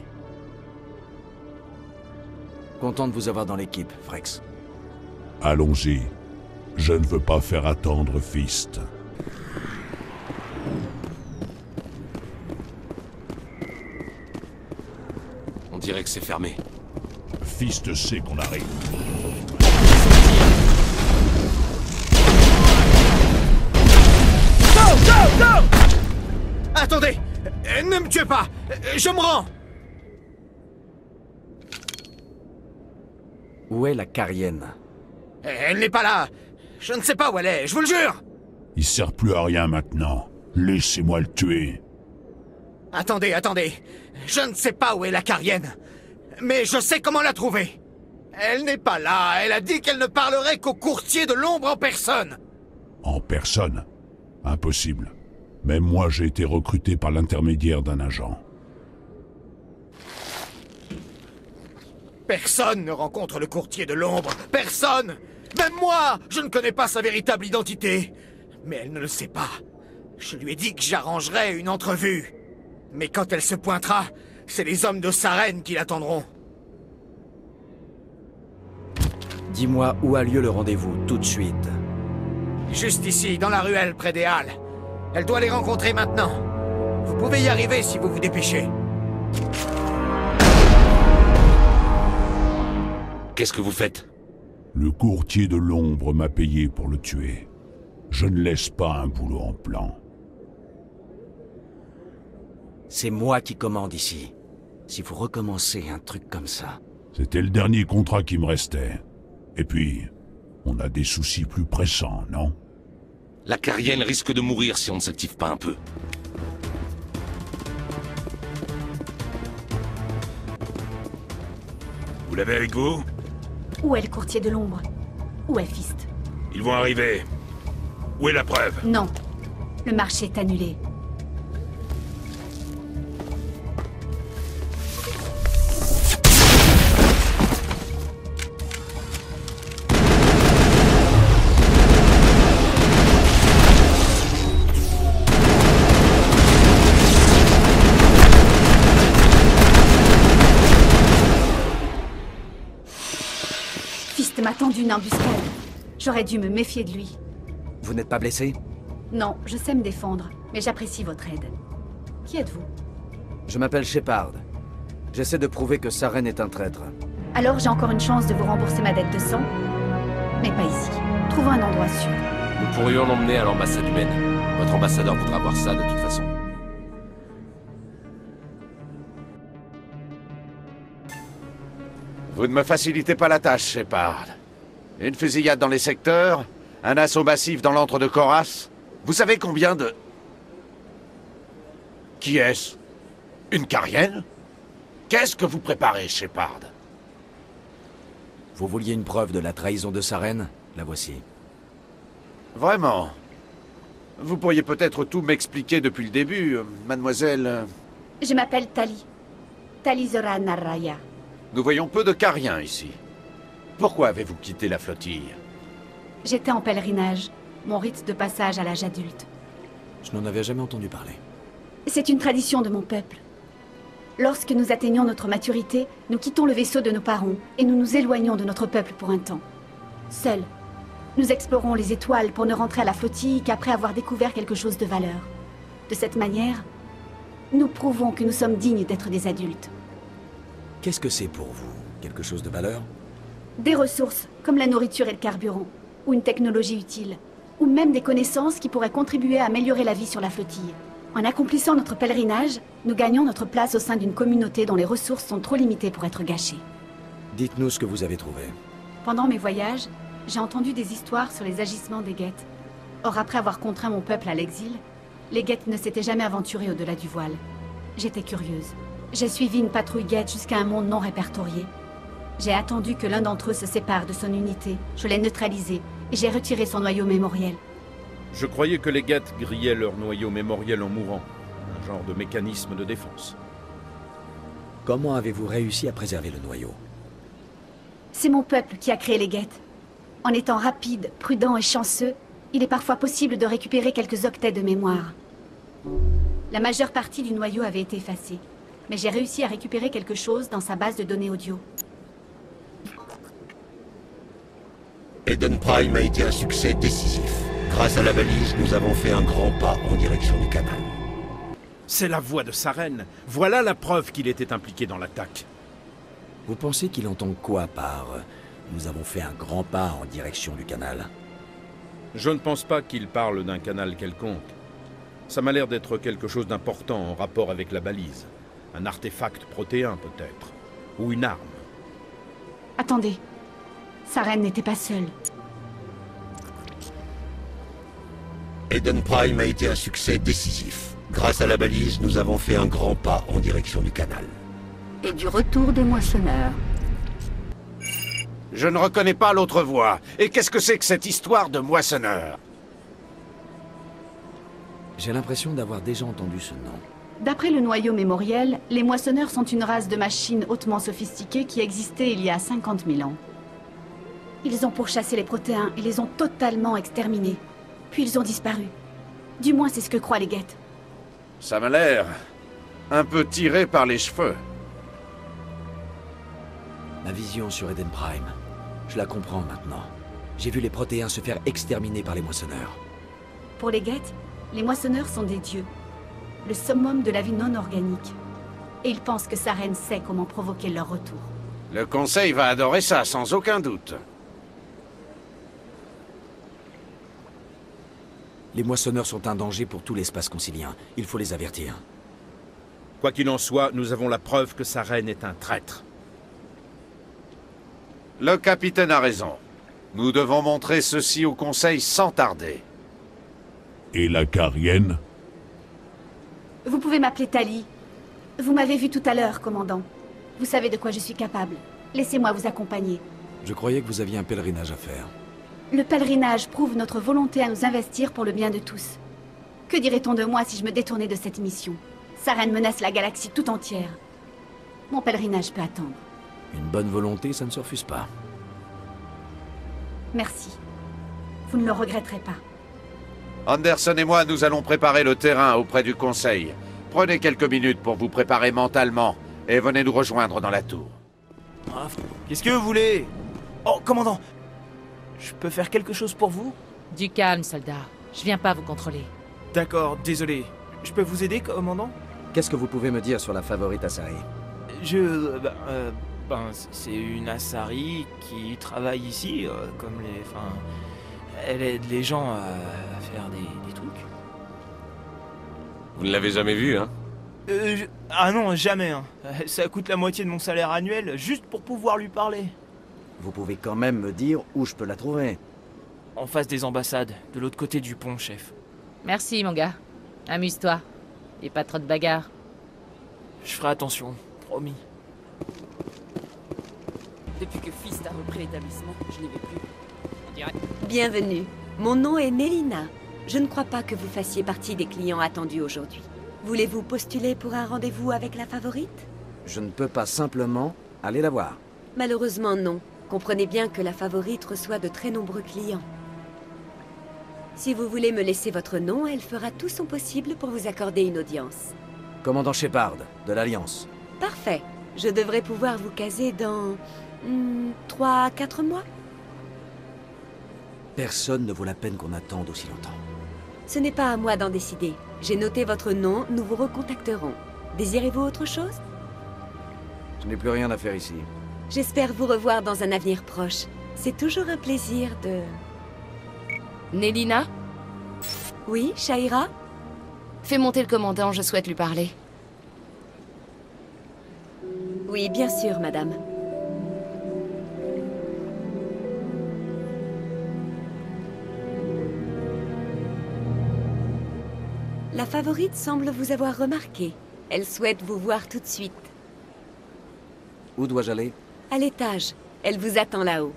Content de vous avoir dans l'équipe, Vrex. Allons-y. Je ne veux pas faire attendre Fist. On dirait que c'est fermé. Fist sait qu'on arrive. Go, go, go! Attendez! Ne me tuez pas! Je me rends! Où est la Carienne? Elle n'est pas là! Je ne sais pas où elle est, je vous le jure! Il sert plus à rien maintenant. Laissez-moi le tuer. Attendez, attendez. Je ne sais pas où est la Carienne. Mais je sais comment la trouver. Elle n'est pas là. Elle a dit qu'elle ne parlerait qu'au courtier de l'ombre en personne. En personne? Impossible. Même moi, j'ai été recruté par l'intermédiaire d'un agent. Personne ne rencontre le courtier de l'ombre. Personne! Même moi, je ne connais pas sa véritable identité. Mais elle ne le sait pas. Je lui ai dit que j'arrangerais une entrevue. Mais quand elle se pointera, c'est les hommes de Saren qui l'attendront. Dis-moi où a lieu le rendez-vous, tout de suite. Juste ici, dans la ruelle, près des Halles. Elle doit les rencontrer maintenant. Vous pouvez y arriver si vous vous dépêchez. Qu'est-ce que vous faites? Le courtier de l'ombre m'a payé pour le tuer. Je ne laisse pas un boulot en plan. C'est moi qui commande ici. Si vous recommencez un truc comme ça... C'était le dernier contrat qui me restait. Et puis, on a des soucis plus pressants, non? La Carienne risque de mourir si on ne s'active pas un peu. Vous l'avez avec vous? Où est le courtier de l'ombre? Où est Fist? Ils vont arriver. Où est la preuve? Non. Le marché est annulé. M'a tendu une embuscade. J'aurais dû me méfier de lui. Vous n'êtes pas blessé? Non, je sais me défendre, mais j'apprécie votre aide. Qui êtes-vous? Je m'appelle Shepard. J'essaie de prouver que Saren est un traître. Alors j'ai encore une chance de vous rembourser ma dette de sang? Mais pas ici. Trouvons un endroit sûr. Nous pourrions l'emmener à l'ambassade humaine. Votre ambassadeur voudra voir ça de toute façon. Vous ne me facilitez pas la tâche, Shepard. Une fusillade dans les secteurs, un assaut massif dans l'antre de Koras. Vous savez combien de... Qui est-ce? Une Carienne? Qu'est-ce que vous préparez, Shepard? Vous vouliez une preuve de la trahison de Saren? La voici. Vraiment? Vous pourriez peut-être tout m'expliquer depuis le début, mademoiselle... Je m'appelle Tali. Tali Zora Naraya. Nous voyons peu de Cariens ici. Pourquoi avez-vous quitté la flottille? J'étais en pèlerinage. mon rite de passage à l'âge adulte. Je n'en avais jamais entendu parler. C'est une tradition de mon peuple. Lorsque nous atteignons notre maturité, nous quittons le vaisseau de nos parents et nous nous éloignons de notre peuple pour un temps. Seuls, nous explorons les étoiles pour ne rentrer à la flottille qu'après avoir découvert quelque chose de valeur. De cette manière, nous prouvons que nous sommes dignes d'être des adultes. Qu'est-ce que c'est pour vous? Quelque chose de valeur? Des ressources, comme la nourriture et le carburant, ou une technologie utile, ou même des connaissances qui pourraient contribuer à améliorer la vie sur la flottille. En accomplissant notre pèlerinage, nous gagnons notre place au sein d'une communauté dont les ressources sont trop limitées pour être gâchées. Dites-nous ce que vous avez trouvé. Pendant mes voyages, j'ai entendu des histoires sur les agissements des Geth. Or, après avoir contraint mon peuple à l'exil, les Geth ne s'étaient jamais aventurés au-delà du voile. J'étais curieuse. J'ai suivi une patrouille Geth jusqu'à un monde non répertorié. J'ai attendu que l'un d'entre eux se sépare de son unité. Je l'ai neutralisé et j'ai retiré son noyau mémoriel. Je croyais que les Geth grillaient leur noyau mémoriel en mourant. Un genre de mécanisme de défense. Comment avez-vous réussi à préserver le noyau? C'est mon peuple qui a créé les Geth. En étant rapide, prudent et chanceux, il est parfois possible de récupérer quelques octets de mémoire. La majeure partie du noyau avait été effacée, mais j'ai réussi à récupérer quelque chose dans sa base de données audio. Eden Prime a été un succès décisif. Grâce à la balise, nous avons fait un grand pas en direction du canal. C'est la voix de Saren. Voilà la preuve qu'il était impliqué dans l'attaque. Vous pensez qu'il entend quoi par euh, « nous avons fait un grand pas en direction du canal » Je ne pense pas qu'il parle d'un canal quelconque. Ça m'a l'air d'être quelque chose d'important en rapport avec la balise. Un artefact protéin, peut-être. Ou une arme. Attendez. Saren n'était pas seule. Eden Prime a été un succès décisif. Grâce à la balise, nous avons fait un grand pas en direction du canal. Et du retour des moissonneurs. Je ne reconnais pas l'autre voix. Et qu'est-ce que c'est que cette histoire de moissonneur? J'ai l'impression d'avoir déjà entendu ce nom. D'après le noyau mémoriel, les moissonneurs sont une race de machines hautement sophistiquées qui existait il y a cinquante mille ans. Ils ont pourchassé les protéins et les ont totalement exterminés. Puis ils ont disparu. Du moins, c'est ce que croient les Geth. Ça m'a l'air un peu tiré par les cheveux. Ma vision sur Eden Prime, je la comprends maintenant. J'ai vu les protéins se faire exterminer par les moissonneurs. Pour les Geth, les moissonneurs sont des dieux. Le summum de la vie non organique. Et ils pensent que Saren sait comment provoquer leur retour. Le Conseil va adorer ça, sans aucun doute. Les moissonneurs sont un danger pour tout l'espace concilien. Il faut les avertir. Quoi qu'il en soit, nous avons la preuve que Saren est un traître. Le capitaine a raison. Nous devons montrer ceci au Conseil sans tarder. Et la Carienne? Vous pouvez m'appeler Tali. Vous m'avez vu tout à l'heure, commandant. Vous savez de quoi je suis capable. Laissez-moi vous accompagner. Je croyais que vous aviez un pèlerinage à faire. Le pèlerinage prouve notre volonté à nous investir pour le bien de tous. Que dirait-on de moi si je me détournais de cette mission? Saren menace la galaxie tout entière. Mon pèlerinage peut attendre. Une bonne volonté, ça ne se refuse pas. Merci. Vous ne le regretterez pas. Anderson et moi, nous allons préparer le terrain auprès du Conseil. Prenez quelques minutes pour vous préparer mentalement et venez nous rejoindre dans la tour. Ah, qu'est-ce que vous voulez? Oh, commandant! Je peux faire quelque chose pour vous? Du calme, soldat. Je viens pas vous contrôler. D'accord, désolé. Je peux vous aider, commandant? Qu'est-ce que vous pouvez me dire sur la favorite Asari? Je... Euh, ben, euh, ben, c'est une Asari qui travaille ici, euh, comme les... Enfin... Elle aide les gens à, à faire des, des trucs. Vous ne l'avez jamais vue, hein? Euh, je... Ah non, jamais, hein. Ça coûte la moitié de mon salaire annuel, juste pour pouvoir lui parler. Vous pouvez quand même me dire où je peux la trouver. En face des ambassades, de l'autre côté du pont, chef. Merci, mon gars. Amuse-toi. Et pas trop de bagarres. Je ferai attention, promis. Depuis que Fist a repris l'établissement, je n'y vais plus. On dirait... Bienvenue. Mon nom est Mélina. Je ne crois pas que vous fassiez partie des clients attendus aujourd'hui. Voulez-vous postuler pour un rendez-vous avec la favorite? Je ne peux pas simplement aller la voir. Malheureusement, non. Comprenez bien que la favorite reçoit de très nombreux clients. Si vous voulez me laisser votre nom, elle fera tout son possible pour vous accorder une audience. Commandant Shepard, de l'Alliance. Parfait. Je devrais pouvoir vous caser dans... trois à quatre mois. Personne ne vaut la peine qu'on attende aussi longtemps. Ce n'est pas à moi d'en décider. J'ai noté votre nom, nous vous recontacterons. Désirez-vous autre chose? Je n'ai plus rien à faire ici. J'espère vous revoir dans un avenir proche. C'est toujours un plaisir de... Nélina? Oui, Shahira? Fais monter le commandant, je souhaite lui parler. Oui, bien sûr, madame. La favorite semble vous avoir remarqué. Elle souhaite vous voir tout de suite. Où dois-je aller? À l'étage. Elle vous attend là-haut.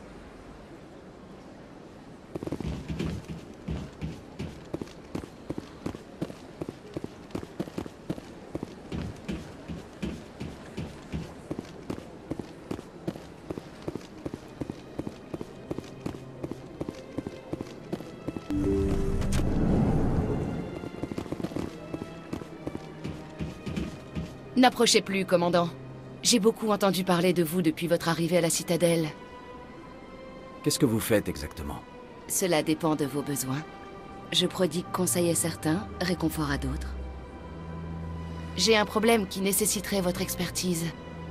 N'approchez plus, commandant. J'ai beaucoup entendu parler de vous depuis votre arrivée à la citadelle. Qu'est-ce que vous faites exactement? Cela dépend de vos besoins. Je prodigue conseil à certains, réconfort à d'autres. J'ai un problème qui nécessiterait votre expertise.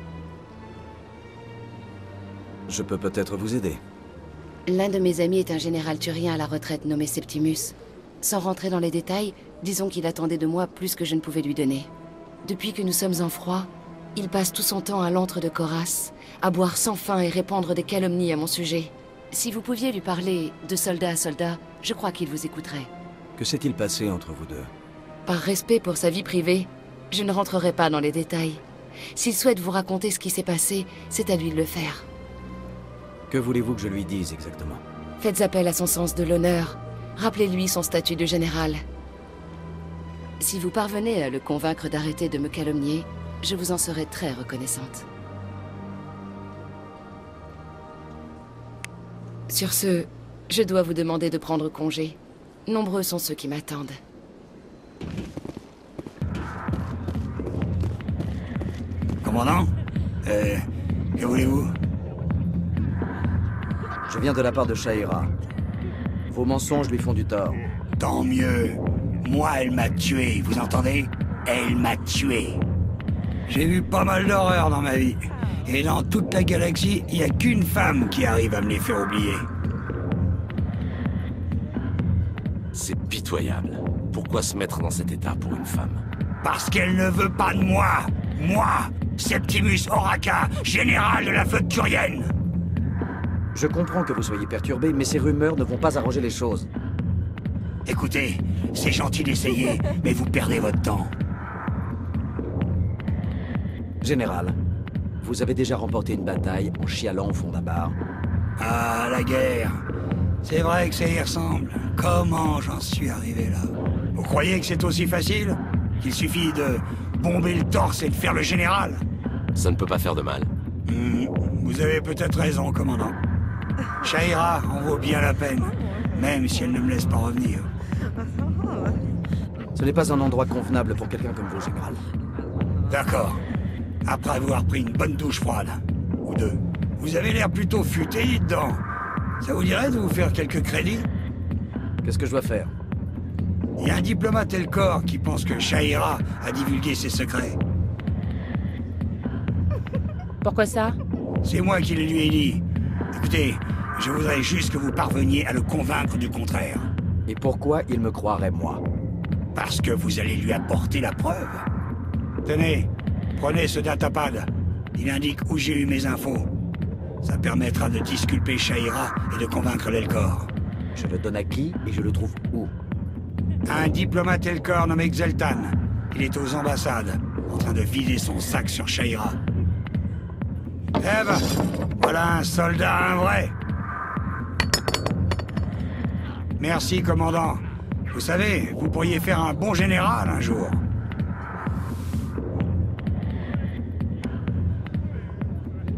Je peux peut-être vous aider. L'un de mes amis est un général turien à la retraite nommé Septimus. Sans rentrer dans les détails, disons qu'il attendait de moi plus que je ne pouvais lui donner. Depuis que nous sommes en froid, il passe tout son temps à l'antre de Koras, à boire sans fin et répandre des calomnies à mon sujet. Si vous pouviez lui parler de soldat à soldat, je crois qu'il vous écouterait. Que s'est-il passé entre vous deux? Par respect pour sa vie privée, je ne rentrerai pas dans les détails. S'il souhaite vous raconter ce qui s'est passé, c'est à lui de le faire. Que voulez-vous que je lui dise exactement? Faites appel à son sens de l'honneur. Rappelez-lui son statut de général. Si vous parvenez à le convaincre d'arrêter de me calomnier, je vous en serai très reconnaissante. Sur ce, je dois vous demander de prendre congé. Nombreux sont ceux qui m'attendent. Commandant? Euh... Que voulez-vous? Je viens de la part de Shahira. Vos mensonges lui font du tort. Tant mieux. Moi, elle m'a tué, vous entendez? Elle m'a tué. J'ai vu pas mal d'horreurs dans ma vie. Et dans toute la galaxie, il n'y a qu'une femme qui arrive à me les faire oublier. C'est pitoyable. Pourquoi se mettre dans cet état pour une femme? Parce qu'elle ne veut pas de moi. Moi, Septimus Oraka, général de la flotte turienne. Je comprends que vous soyez perturbé, mais ces rumeurs ne vont pas arranger les choses. Écoutez, c'est gentil d'essayer, mais vous perdez votre temps. Général, vous avez déjà remporté une bataille en chialant au fond d'un bar. Ah, la guerre. C'est vrai que ça y ressemble. Comment j'en suis arrivé là? Vous croyez que c'est aussi facile? Qu'il suffit de bomber le torse et de faire le général? Ça ne peut pas faire de mal. Mmh, vous avez peut-être raison, commandant. Shahira en vaut bien la peine, même si elle ne me laisse pas revenir. Ce n'est pas un endroit convenable pour quelqu'un comme vous, général. D'accord. Après avoir pris une bonne douche froide, ou deux, vous avez l'air plutôt futé dedans. Ça vous dirait de vous faire quelques crédits? Qu'est-ce que je dois faire? Il y a un diplomate Elcor qui pense que Shahira a divulgué ses secrets. Pourquoi ça? C'est moi qui le lui ai dit. Écoutez, je voudrais juste que vous parveniez à le convaincre du contraire. Et pourquoi il me croirait, moi? Parce que vous allez lui apporter la preuve. Tenez, prenez ce datapad. Il indique où j'ai eu mes infos. Ça permettra de disculper Shahira et de convaincre l'Elcor. Je le donne à qui et je le trouve où? Un diplomate Elcor nommé Xeltan. Il est aux ambassades, en train de vider son sac sur Shahira. Eh ben, voilà un soldat, un vrai. Merci, commandant. Vous savez, vous pourriez faire un bon général un jour.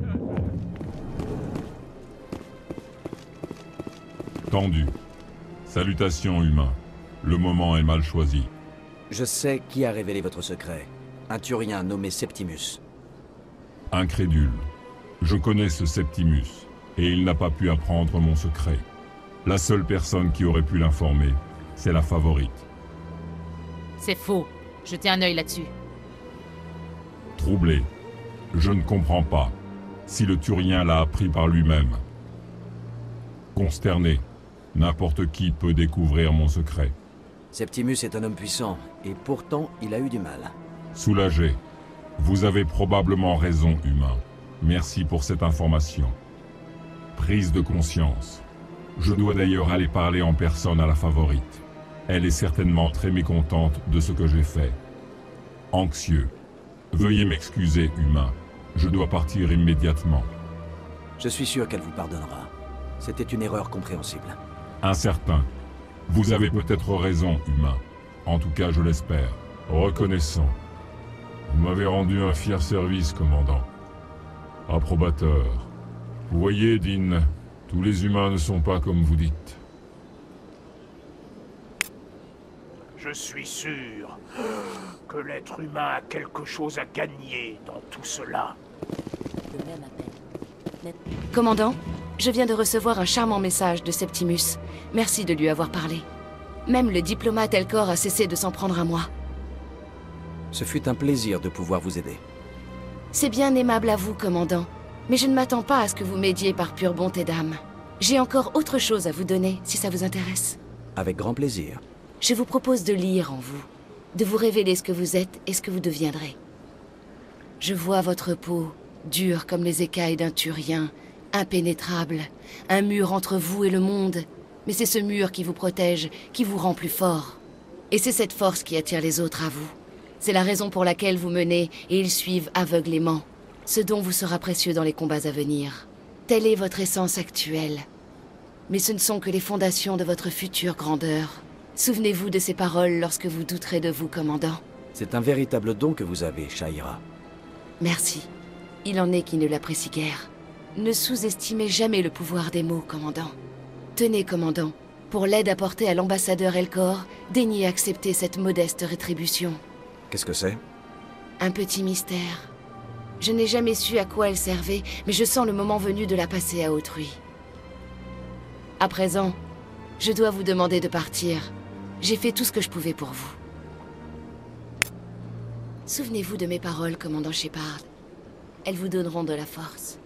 Tendu. Salutations, humains. Le moment est mal choisi. Je sais qui a révélé votre secret. Un Turien nommé Septimus. Incrédule. Je connais ce Septimus, et il n'a pas pu apprendre mon secret. La seule personne qui aurait pu l'informer, c'est la favorite. C'est faux. Jetez un œil là-dessus. Troublé. Je ne comprends pas. Si le Turien l'a appris par lui-même. Consterné. N'importe qui peut découvrir mon secret. Septimus est un homme puissant, et pourtant il a eu du mal. Soulagé. Vous avez probablement raison, humain. Merci pour cette information. Prise de conscience. Je dois d'ailleurs aller parler en personne à la favorite. Elle est certainement très mécontente de ce que j'ai fait. Anxieux. Veuillez m'excuser, humain. Je dois partir immédiatement. Je suis sûr qu'elle vous pardonnera. C'était une erreur compréhensible. Incertain. Vous avez peut-être raison, humain. En tout cas, je l'espère. Reconnaissant. Vous m'avez rendu un fier service, commandant. Approbateur. Vous voyez, Dean, tous les humains ne sont pas comme vous dites. Je suis sûr que l'être humain a quelque chose à gagner dans tout cela. Commandant, je viens de recevoir un charmant message de Septimus. Merci de lui avoir parlé. Même le diplomate Elcor a cessé de s'en prendre à moi. Ce fut un plaisir de pouvoir vous aider. C'est bien aimable à vous, commandant. Mais je ne m'attends pas à ce que vous m'aidiez par pure bonté d'âme. J'ai encore autre chose à vous donner, si ça vous intéresse. Avec grand plaisir. Je vous propose de lire en vous, de vous révéler ce que vous êtes et ce que vous deviendrez. Je vois votre peau, dure comme les écailles d'un Turien, impénétrable, un mur entre vous et le monde. Mais c'est ce mur qui vous protège, qui vous rend plus fort. Et c'est cette force qui attire les autres à vous. C'est la raison pour laquelle vous menez et ils suivent aveuglément. Ce dont vous sera précieux dans les combats à venir. Telle est votre essence actuelle. Mais ce ne sont que les fondations de votre future grandeur. Souvenez-vous de ces paroles lorsque vous douterez de vous, commandant. C'est un véritable don que vous avez, Sha'ira. Merci. Il en est qui ne l'apprécient guère. Ne sous-estimez jamais le pouvoir des mots, commandant. Tenez, commandant, pour l'aide apportée à l'ambassadeur Elcor, daignez accepter cette modeste rétribution. Qu'est-ce que c'est? Un petit mystère. Je n'ai jamais su à quoi elle servait, mais je sens le moment venu de la passer à autrui. À présent, je dois vous demander de partir. J'ai fait tout ce que je pouvais pour vous. Souvenez-vous de mes paroles, commandant Shepard. Elles vous donneront de la force.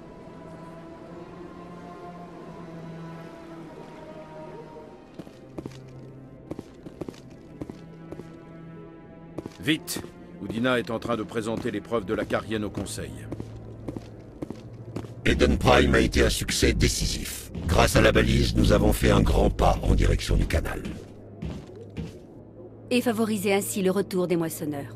Vite! Udina est en train de présenter les preuves de la Carienne au Conseil. Eden Prime a été un succès décisif. Grâce à la balise, nous avons fait un grand pas en direction du canal. Et favoriser ainsi le retour des moissonneurs.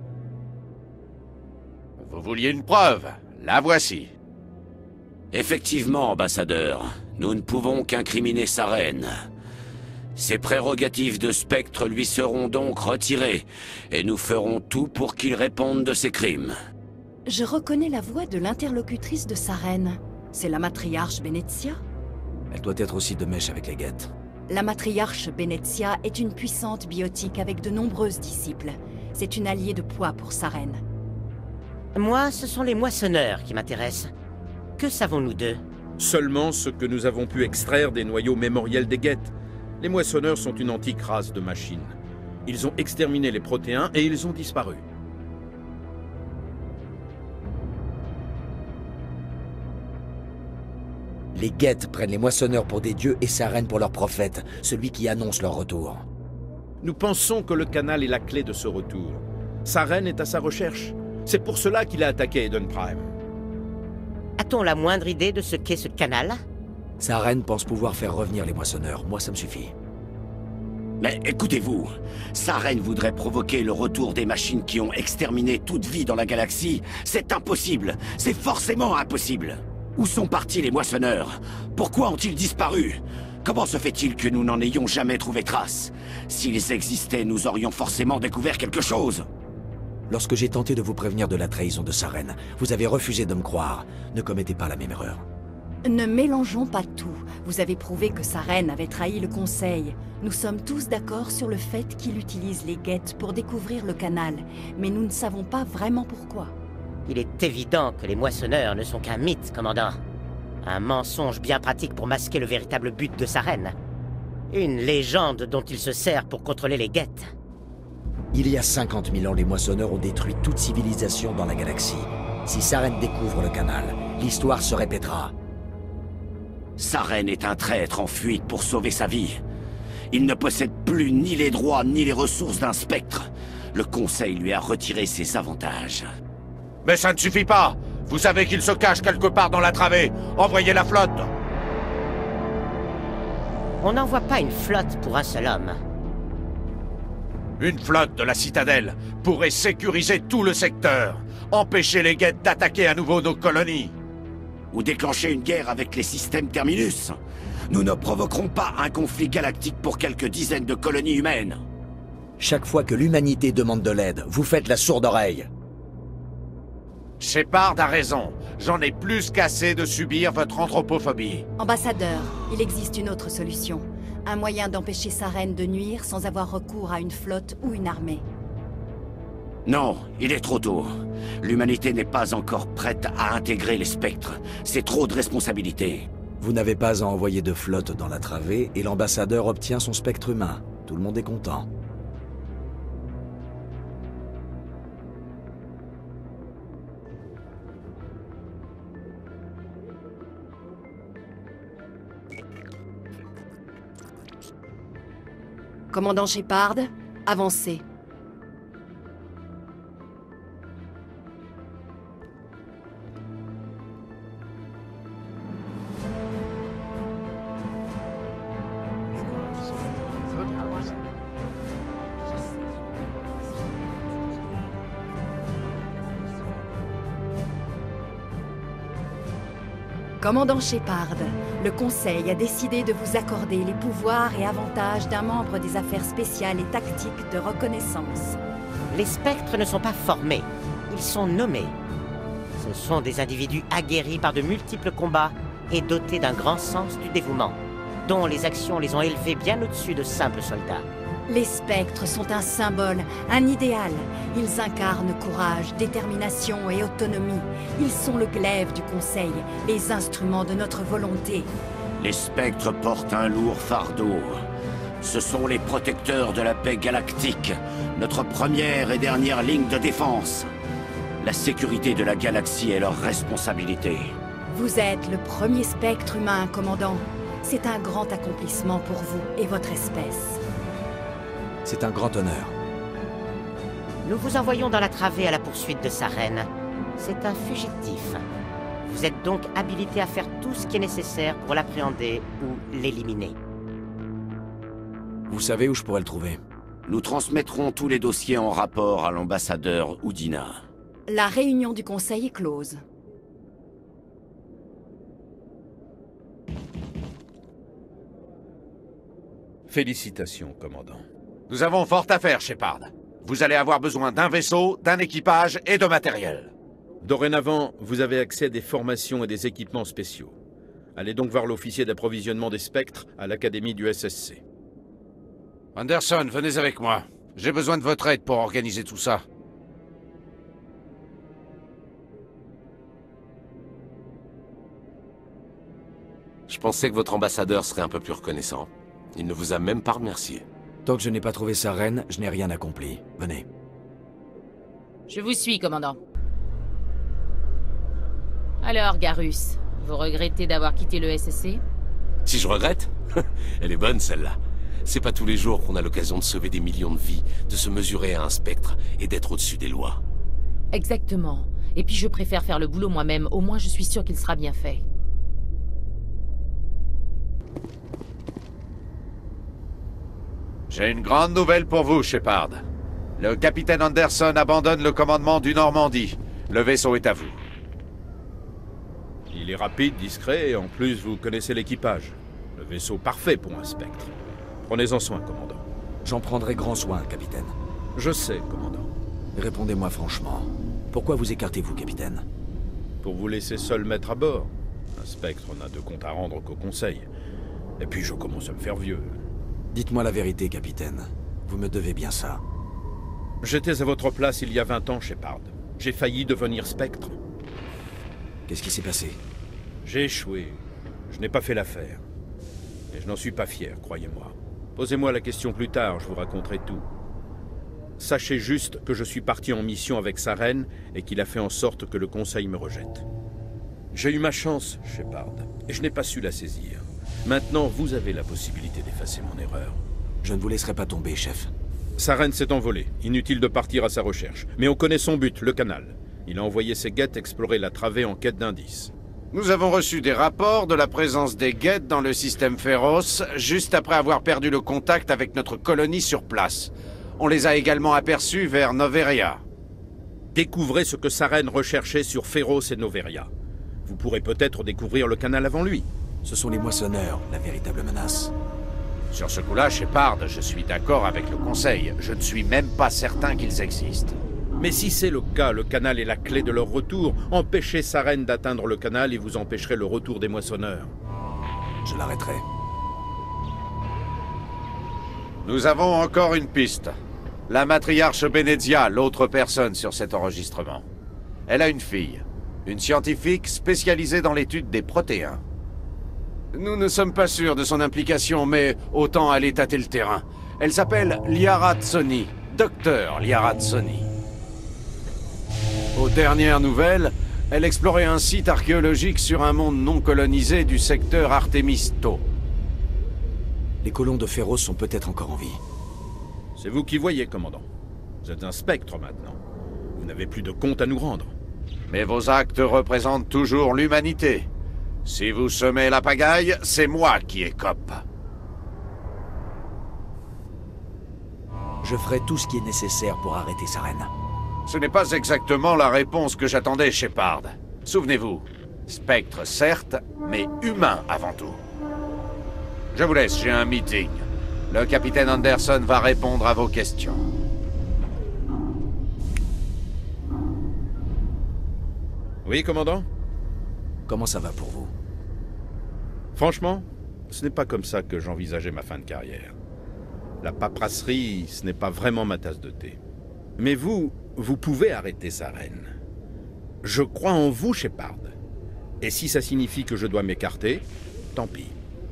Vous vouliez une preuve? La voici. Effectivement, ambassadeur, nous ne pouvons qu'incriminer sa reine. Ses prérogatives de spectre lui seront donc retirées, et nous ferons tout pour qu'il réponde de ses crimes. Je reconnais la voix de l'interlocutrice de sa reine. C'est la matriarche Benezia? Elle doit être aussi de mèche avec les Geth. La matriarche Benezia est une puissante biotique avec de nombreuses disciples. C'est une alliée de poids pour sa reine. Moi, ce sont les moissonneurs qui m'intéressent. Que savons-nous d'eux? Seulement ce que nous avons pu extraire des noyaux mémoriels des Geth. Les moissonneurs sont une antique race de machines. Ils ont exterminé les protéins et ils ont disparu. Les Geth prennent les moissonneurs pour des dieux et sa reine pour leur prophète, celui qui annonce leur retour. Nous pensons que le canal est la clé de ce retour. Sa reine est à sa recherche. C'est pour cela qu'il a attaqué Eden Prime. A-t-on la moindre idée de ce qu'est ce canal? Sa reine pense pouvoir faire revenir les moissonneurs. Moi, ça me suffit. Mais écoutez-vous, sa reine voudrait provoquer le retour des machines qui ont exterminé toute vie dans la galaxie. C'est impossible. C'est forcément impossible. Où sont partis les moissonneurs? Pourquoi ont-ils disparu? Comment se fait-il que nous n'en ayons jamais trouvé trace? S'ils existaient, nous aurions forcément découvert quelque chose. Lorsque j'ai tenté de vous prévenir de la trahison de sa reine, vous avez refusé de me croire. Ne commettez pas la même erreur. Ne mélangeons pas tout. Vous avez prouvé que Saren avait trahi le Conseil. Nous sommes tous d'accord sur le fait qu'il utilise les Geth pour découvrir le canal, mais nous ne savons pas vraiment pourquoi. Il est évident que les moissonneurs ne sont qu'un mythe, commandant. Un mensonge bien pratique pour masquer le véritable but de Saren. Une légende dont il se sert pour contrôler les Geth. Il y a cinquante mille ans, les moissonneurs ont détruit toute civilisation dans la galaxie. Si Saren découvre le canal, l'histoire se répétera. Saren est un traître en fuite pour sauver sa vie. Il ne possède plus ni les droits ni les ressources d'un spectre. Le Conseil lui a retiré ses avantages. Mais ça ne suffit pas! Vous savez qu'il se cache quelque part dans la travée! Envoyez la flotte! On n'envoie pas une flotte pour un seul homme. Une flotte de la citadelle pourrait sécuriser tout le secteur, empêcher les Geth d'attaquer à nouveau nos colonies. Ou déclencher une guerre avec les systèmes Terminus. Nous ne provoquerons pas un conflit galactique pour quelques dizaines de colonies humaines. Chaque fois que l'humanité demande de l'aide, vous faites la sourde oreille. Shepard a raison. J'en ai plus qu'assez de subir votre anthropophobie. Ambassadeur, il existe une autre solution. Un moyen d'empêcher Saren de nuire sans avoir recours à une flotte ou une armée. Non, il est trop tôt. L'humanité n'est pas encore prête à intégrer les spectres. C'est trop de responsabilités. Vous n'avez pas à envoyer de flotte dans la travée et l'ambassadeur obtient son spectre humain. Tout le monde est content. Commandant Shepard, avancez. Commandant Shepard, le Conseil a décidé de vous accorder les pouvoirs et avantages d'un membre des affaires spéciales et tactiques de reconnaissance. Les spectres ne sont pas formés, ils sont nommés. Ce sont des individus aguerris par de multiples combats et dotés d'un grand sens du dévouement, dont les actions les ont élevés bien au-dessus de simples soldats. Les spectres sont un symbole, un idéal. Ils incarnent courage, détermination et autonomie. Ils sont le glaive du Conseil, les instruments de notre volonté. Les spectres portent un lourd fardeau. Ce sont les protecteurs de la paix galactique, notre première et dernière ligne de défense. La sécurité de la galaxie est leur responsabilité. Vous êtes le premier spectre humain, commandant. C'est un grand accomplissement pour vous et votre espèce. C'est un grand honneur. Nous vous envoyons dans la travée à la poursuite de Saren. C'est un fugitif. Vous êtes donc habilité à faire tout ce qui est nécessaire pour l'appréhender ou l'éliminer. Vous savez où je pourrais le trouver? Nous transmettrons tous les dossiers en rapport à l'ambassadeur Udina. La réunion du Conseil est close. Félicitations, commandant. Nous avons fort à faire, Shepard. Vous allez avoir besoin d'un vaisseau, d'un équipage et de matériel. Dorénavant, vous avez accès à des formations et des équipements spéciaux. Allez donc voir l'officier d'approvisionnement des spectres à l'académie du S S C. Anderson, venez avec moi. J'ai besoin de votre aide pour organiser tout ça. Je pensais que votre ambassadeur serait un peu plus reconnaissant. Il ne vous a même pas remercié. Tant que je n'ai pas trouvé sa reine, je n'ai rien accompli. Venez. Je vous suis, commandant. Alors, Garrus, vous regrettez d'avoir quitté le S S C? Si je regrette? Elle est bonne, celle-là. C'est pas tous les jours qu'on a l'occasion de sauver des millions de vies, de se mesurer à un spectre et d'être au-dessus des lois. Exactement. Et puis je préfère faire le boulot moi-même, au moins je suis sûr qu'il sera bien fait. J'ai une grande nouvelle pour vous, Shepard. Le capitaine Anderson abandonne le commandement du Normandie. Le vaisseau est à vous. Il est rapide, discret, et en plus vous connaissez l'équipage. Le vaisseau parfait pour un spectre. Prenez-en soin, commandant. J'en prendrai grand soin, capitaine. Je sais, commandant. Répondez-moi franchement. Pourquoi vous écartez-vous, capitaine? Pour vous laisser seul mettre à bord. Un spectre n'a de compte à rendre qu'au conseil. Et puis je commence à me faire vieux. Dites-moi la vérité, capitaine. Vous me devez bien ça. J'étais à votre place il y a vingt ans, Shepard. J'ai failli devenir spectre. Qu'est-ce qui s'est passé? J'ai échoué. Je n'ai pas fait l'affaire. Et je n'en suis pas fier, croyez-moi. Posez-moi la question plus tard, je vous raconterai tout. Sachez juste que je suis parti en mission avec Saren et qu'il a fait en sorte que le Conseil me rejette. J'ai eu ma chance, Shepard, et je n'ai pas su la saisir. Maintenant, vous avez la possibilité d'effacer mon erreur. Je ne vous laisserai pas tomber, chef. Saren s'est envolé. Inutile de partir à sa recherche. Mais on connaît son but, le canal. Il a envoyé ses guettes explorer la travée en quête d'indices. Nous avons reçu des rapports de la présence des guettes dans le système Féroce, juste après avoir perdu le contact avec notre colonie sur place. On les a également aperçus vers Noveria. Découvrez ce que Saren recherchait sur Féroce et Noveria. Vous pourrez peut-être découvrir le canal avant lui. Ce sont les moissonneurs, la véritable menace. Sur ce coup-là, Shepard, je suis d'accord avec le Conseil. Je ne suis même pas certain qu'ils existent. Mais si c'est le cas, le canal est la clé de leur retour. Empêchez Saren d'atteindre le canal et vous empêcherez le retour des moissonneurs. Je l'arrêterai. Nous avons encore une piste. La matriarche Benezia, l'autre personne sur cet enregistrement. Elle a une fille, une scientifique spécialisée dans l'étude des protéins. Nous ne sommes pas sûrs de son implication, mais autant aller tâter le terrain. Elle s'appelle Liara Tsoni, docteur Liara Tsoni. Aux dernières nouvelles, elle explorait un site archéologique sur un monde non colonisé du secteur Artemisto. Les colons de Féroce sont peut-être encore en vie. C'est vous qui voyez, commandant. Vous êtes un spectre maintenant. Vous n'avez plus de compte à nous rendre. Mais vos actes représentent toujours l'humanité. Si vous semez la pagaille, c'est moi qui écope. Je ferai tout ce qui est nécessaire pour arrêter Saren. Ce n'est pas exactement la réponse que j'attendais, Shepard. Souvenez-vous, spectre certes, mais humain avant tout. Je vous laisse, j'ai un meeting. Le capitaine Anderson va répondre à vos questions. Oui, commandant? Comment ça va pour vous? Franchement, ce n'est pas comme ça que j'envisageais ma fin de carrière. La paperasserie, ce n'est pas vraiment ma tasse de thé. Mais vous, vous pouvez arrêter Saren. Je crois en vous, Shepard. Et si ça signifie que je dois m'écarter, tant pis.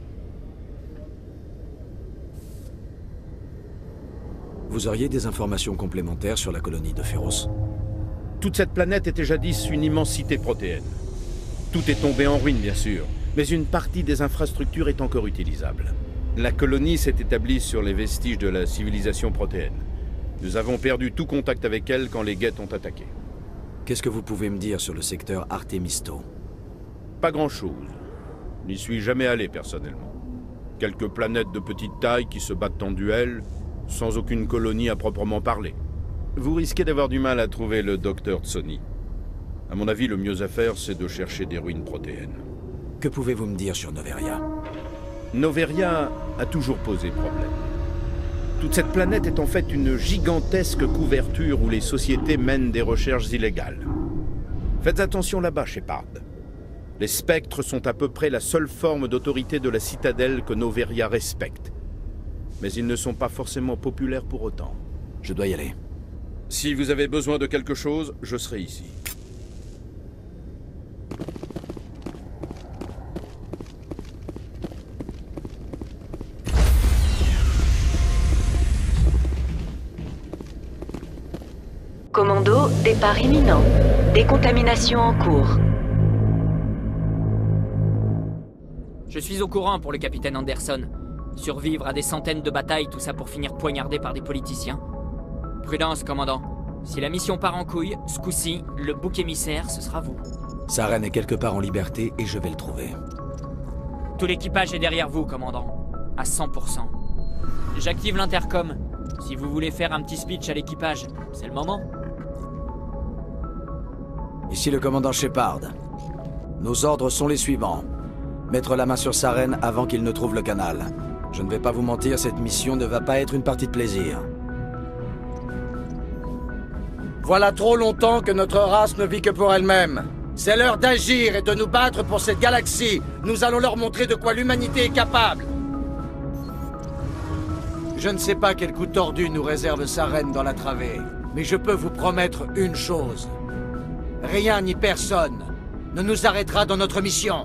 Vous auriez des informations complémentaires sur la colonie de Féroce? Toute cette planète était jadis une immensité protéenne. Tout est tombé en ruine, bien sûr, mais une partie des infrastructures est encore utilisable. La colonie s'est établie sur les vestiges de la civilisation protéenne. Nous avons perdu tout contact avec elle quand les guettes ont attaqué. Qu'est-ce que vous pouvez me dire sur le secteur Artemisto? Pas grand-chose. N'y suis jamais allé, personnellement. Quelques planètes de petite taille qui se battent en duel, sans aucune colonie à proprement parler. Vous risquez d'avoir du mal à trouver le docteur Tsoni. À mon avis, le mieux à faire, c'est de chercher des ruines protéennes. Que pouvez-vous me dire sur Noveria? Noveria a toujours posé problème. Toute cette planète est en fait une gigantesque couverture où les sociétés mènent des recherches illégales. Faites attention là-bas, Shepard. Les spectres sont à peu près la seule forme d'autorité de la citadelle que Noveria respecte. Mais ils ne sont pas forcément populaires pour autant. Je dois y aller. Si vous avez besoin de quelque chose, je serai ici. Commando, départ imminent. Décontamination en cours. Je suis au courant pour le capitaine Anderson. Survivre à des centaines de batailles, tout ça pour finir poignardé par des politiciens. Prudence, commandant. Si la mission part en couille, ce coup-ci, le bouc émissaire, ce sera vous. Saren est quelque part en liberté et je vais le trouver. Tout l'équipage est derrière vous, commandant. À cent pour cent. J'active l'intercom. Si vous voulez faire un petit speech à l'équipage, c'est le moment. Ici le commandant Shepard. Nos ordres sont les suivants. Mettre la main sur Saren avant qu'il ne trouve le canal. Je ne vais pas vous mentir, cette mission ne va pas être une partie de plaisir. Voilà trop longtemps que notre race ne vit que pour elle-même. C'est l'heure d'agir et de nous battre pour cette galaxie. Nous allons leur montrer de quoi l'humanité est capable. Je ne sais pas quel coup tordu nous réserve Saren dans la travée, mais je peux vous promettre une chose. Rien ni personne ne nous arrêtera dans notre mission.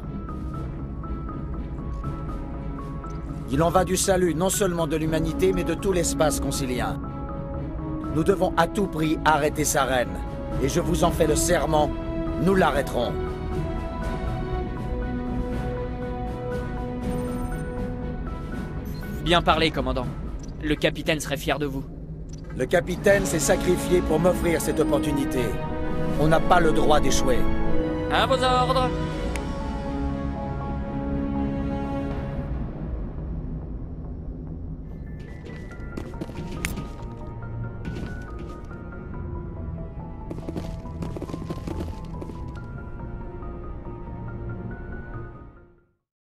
Il en va du salut non seulement de l'humanité, mais de tout l'espace concilien. Nous devons à tout prix arrêter Saren, et je vous en fais le serment, nous l'arrêterons. Bien parlé, commandant. Le capitaine serait fier de vous. Le capitaine s'est sacrifié pour m'offrir cette opportunité. On n'a pas le droit d'échouer. À vos ordres.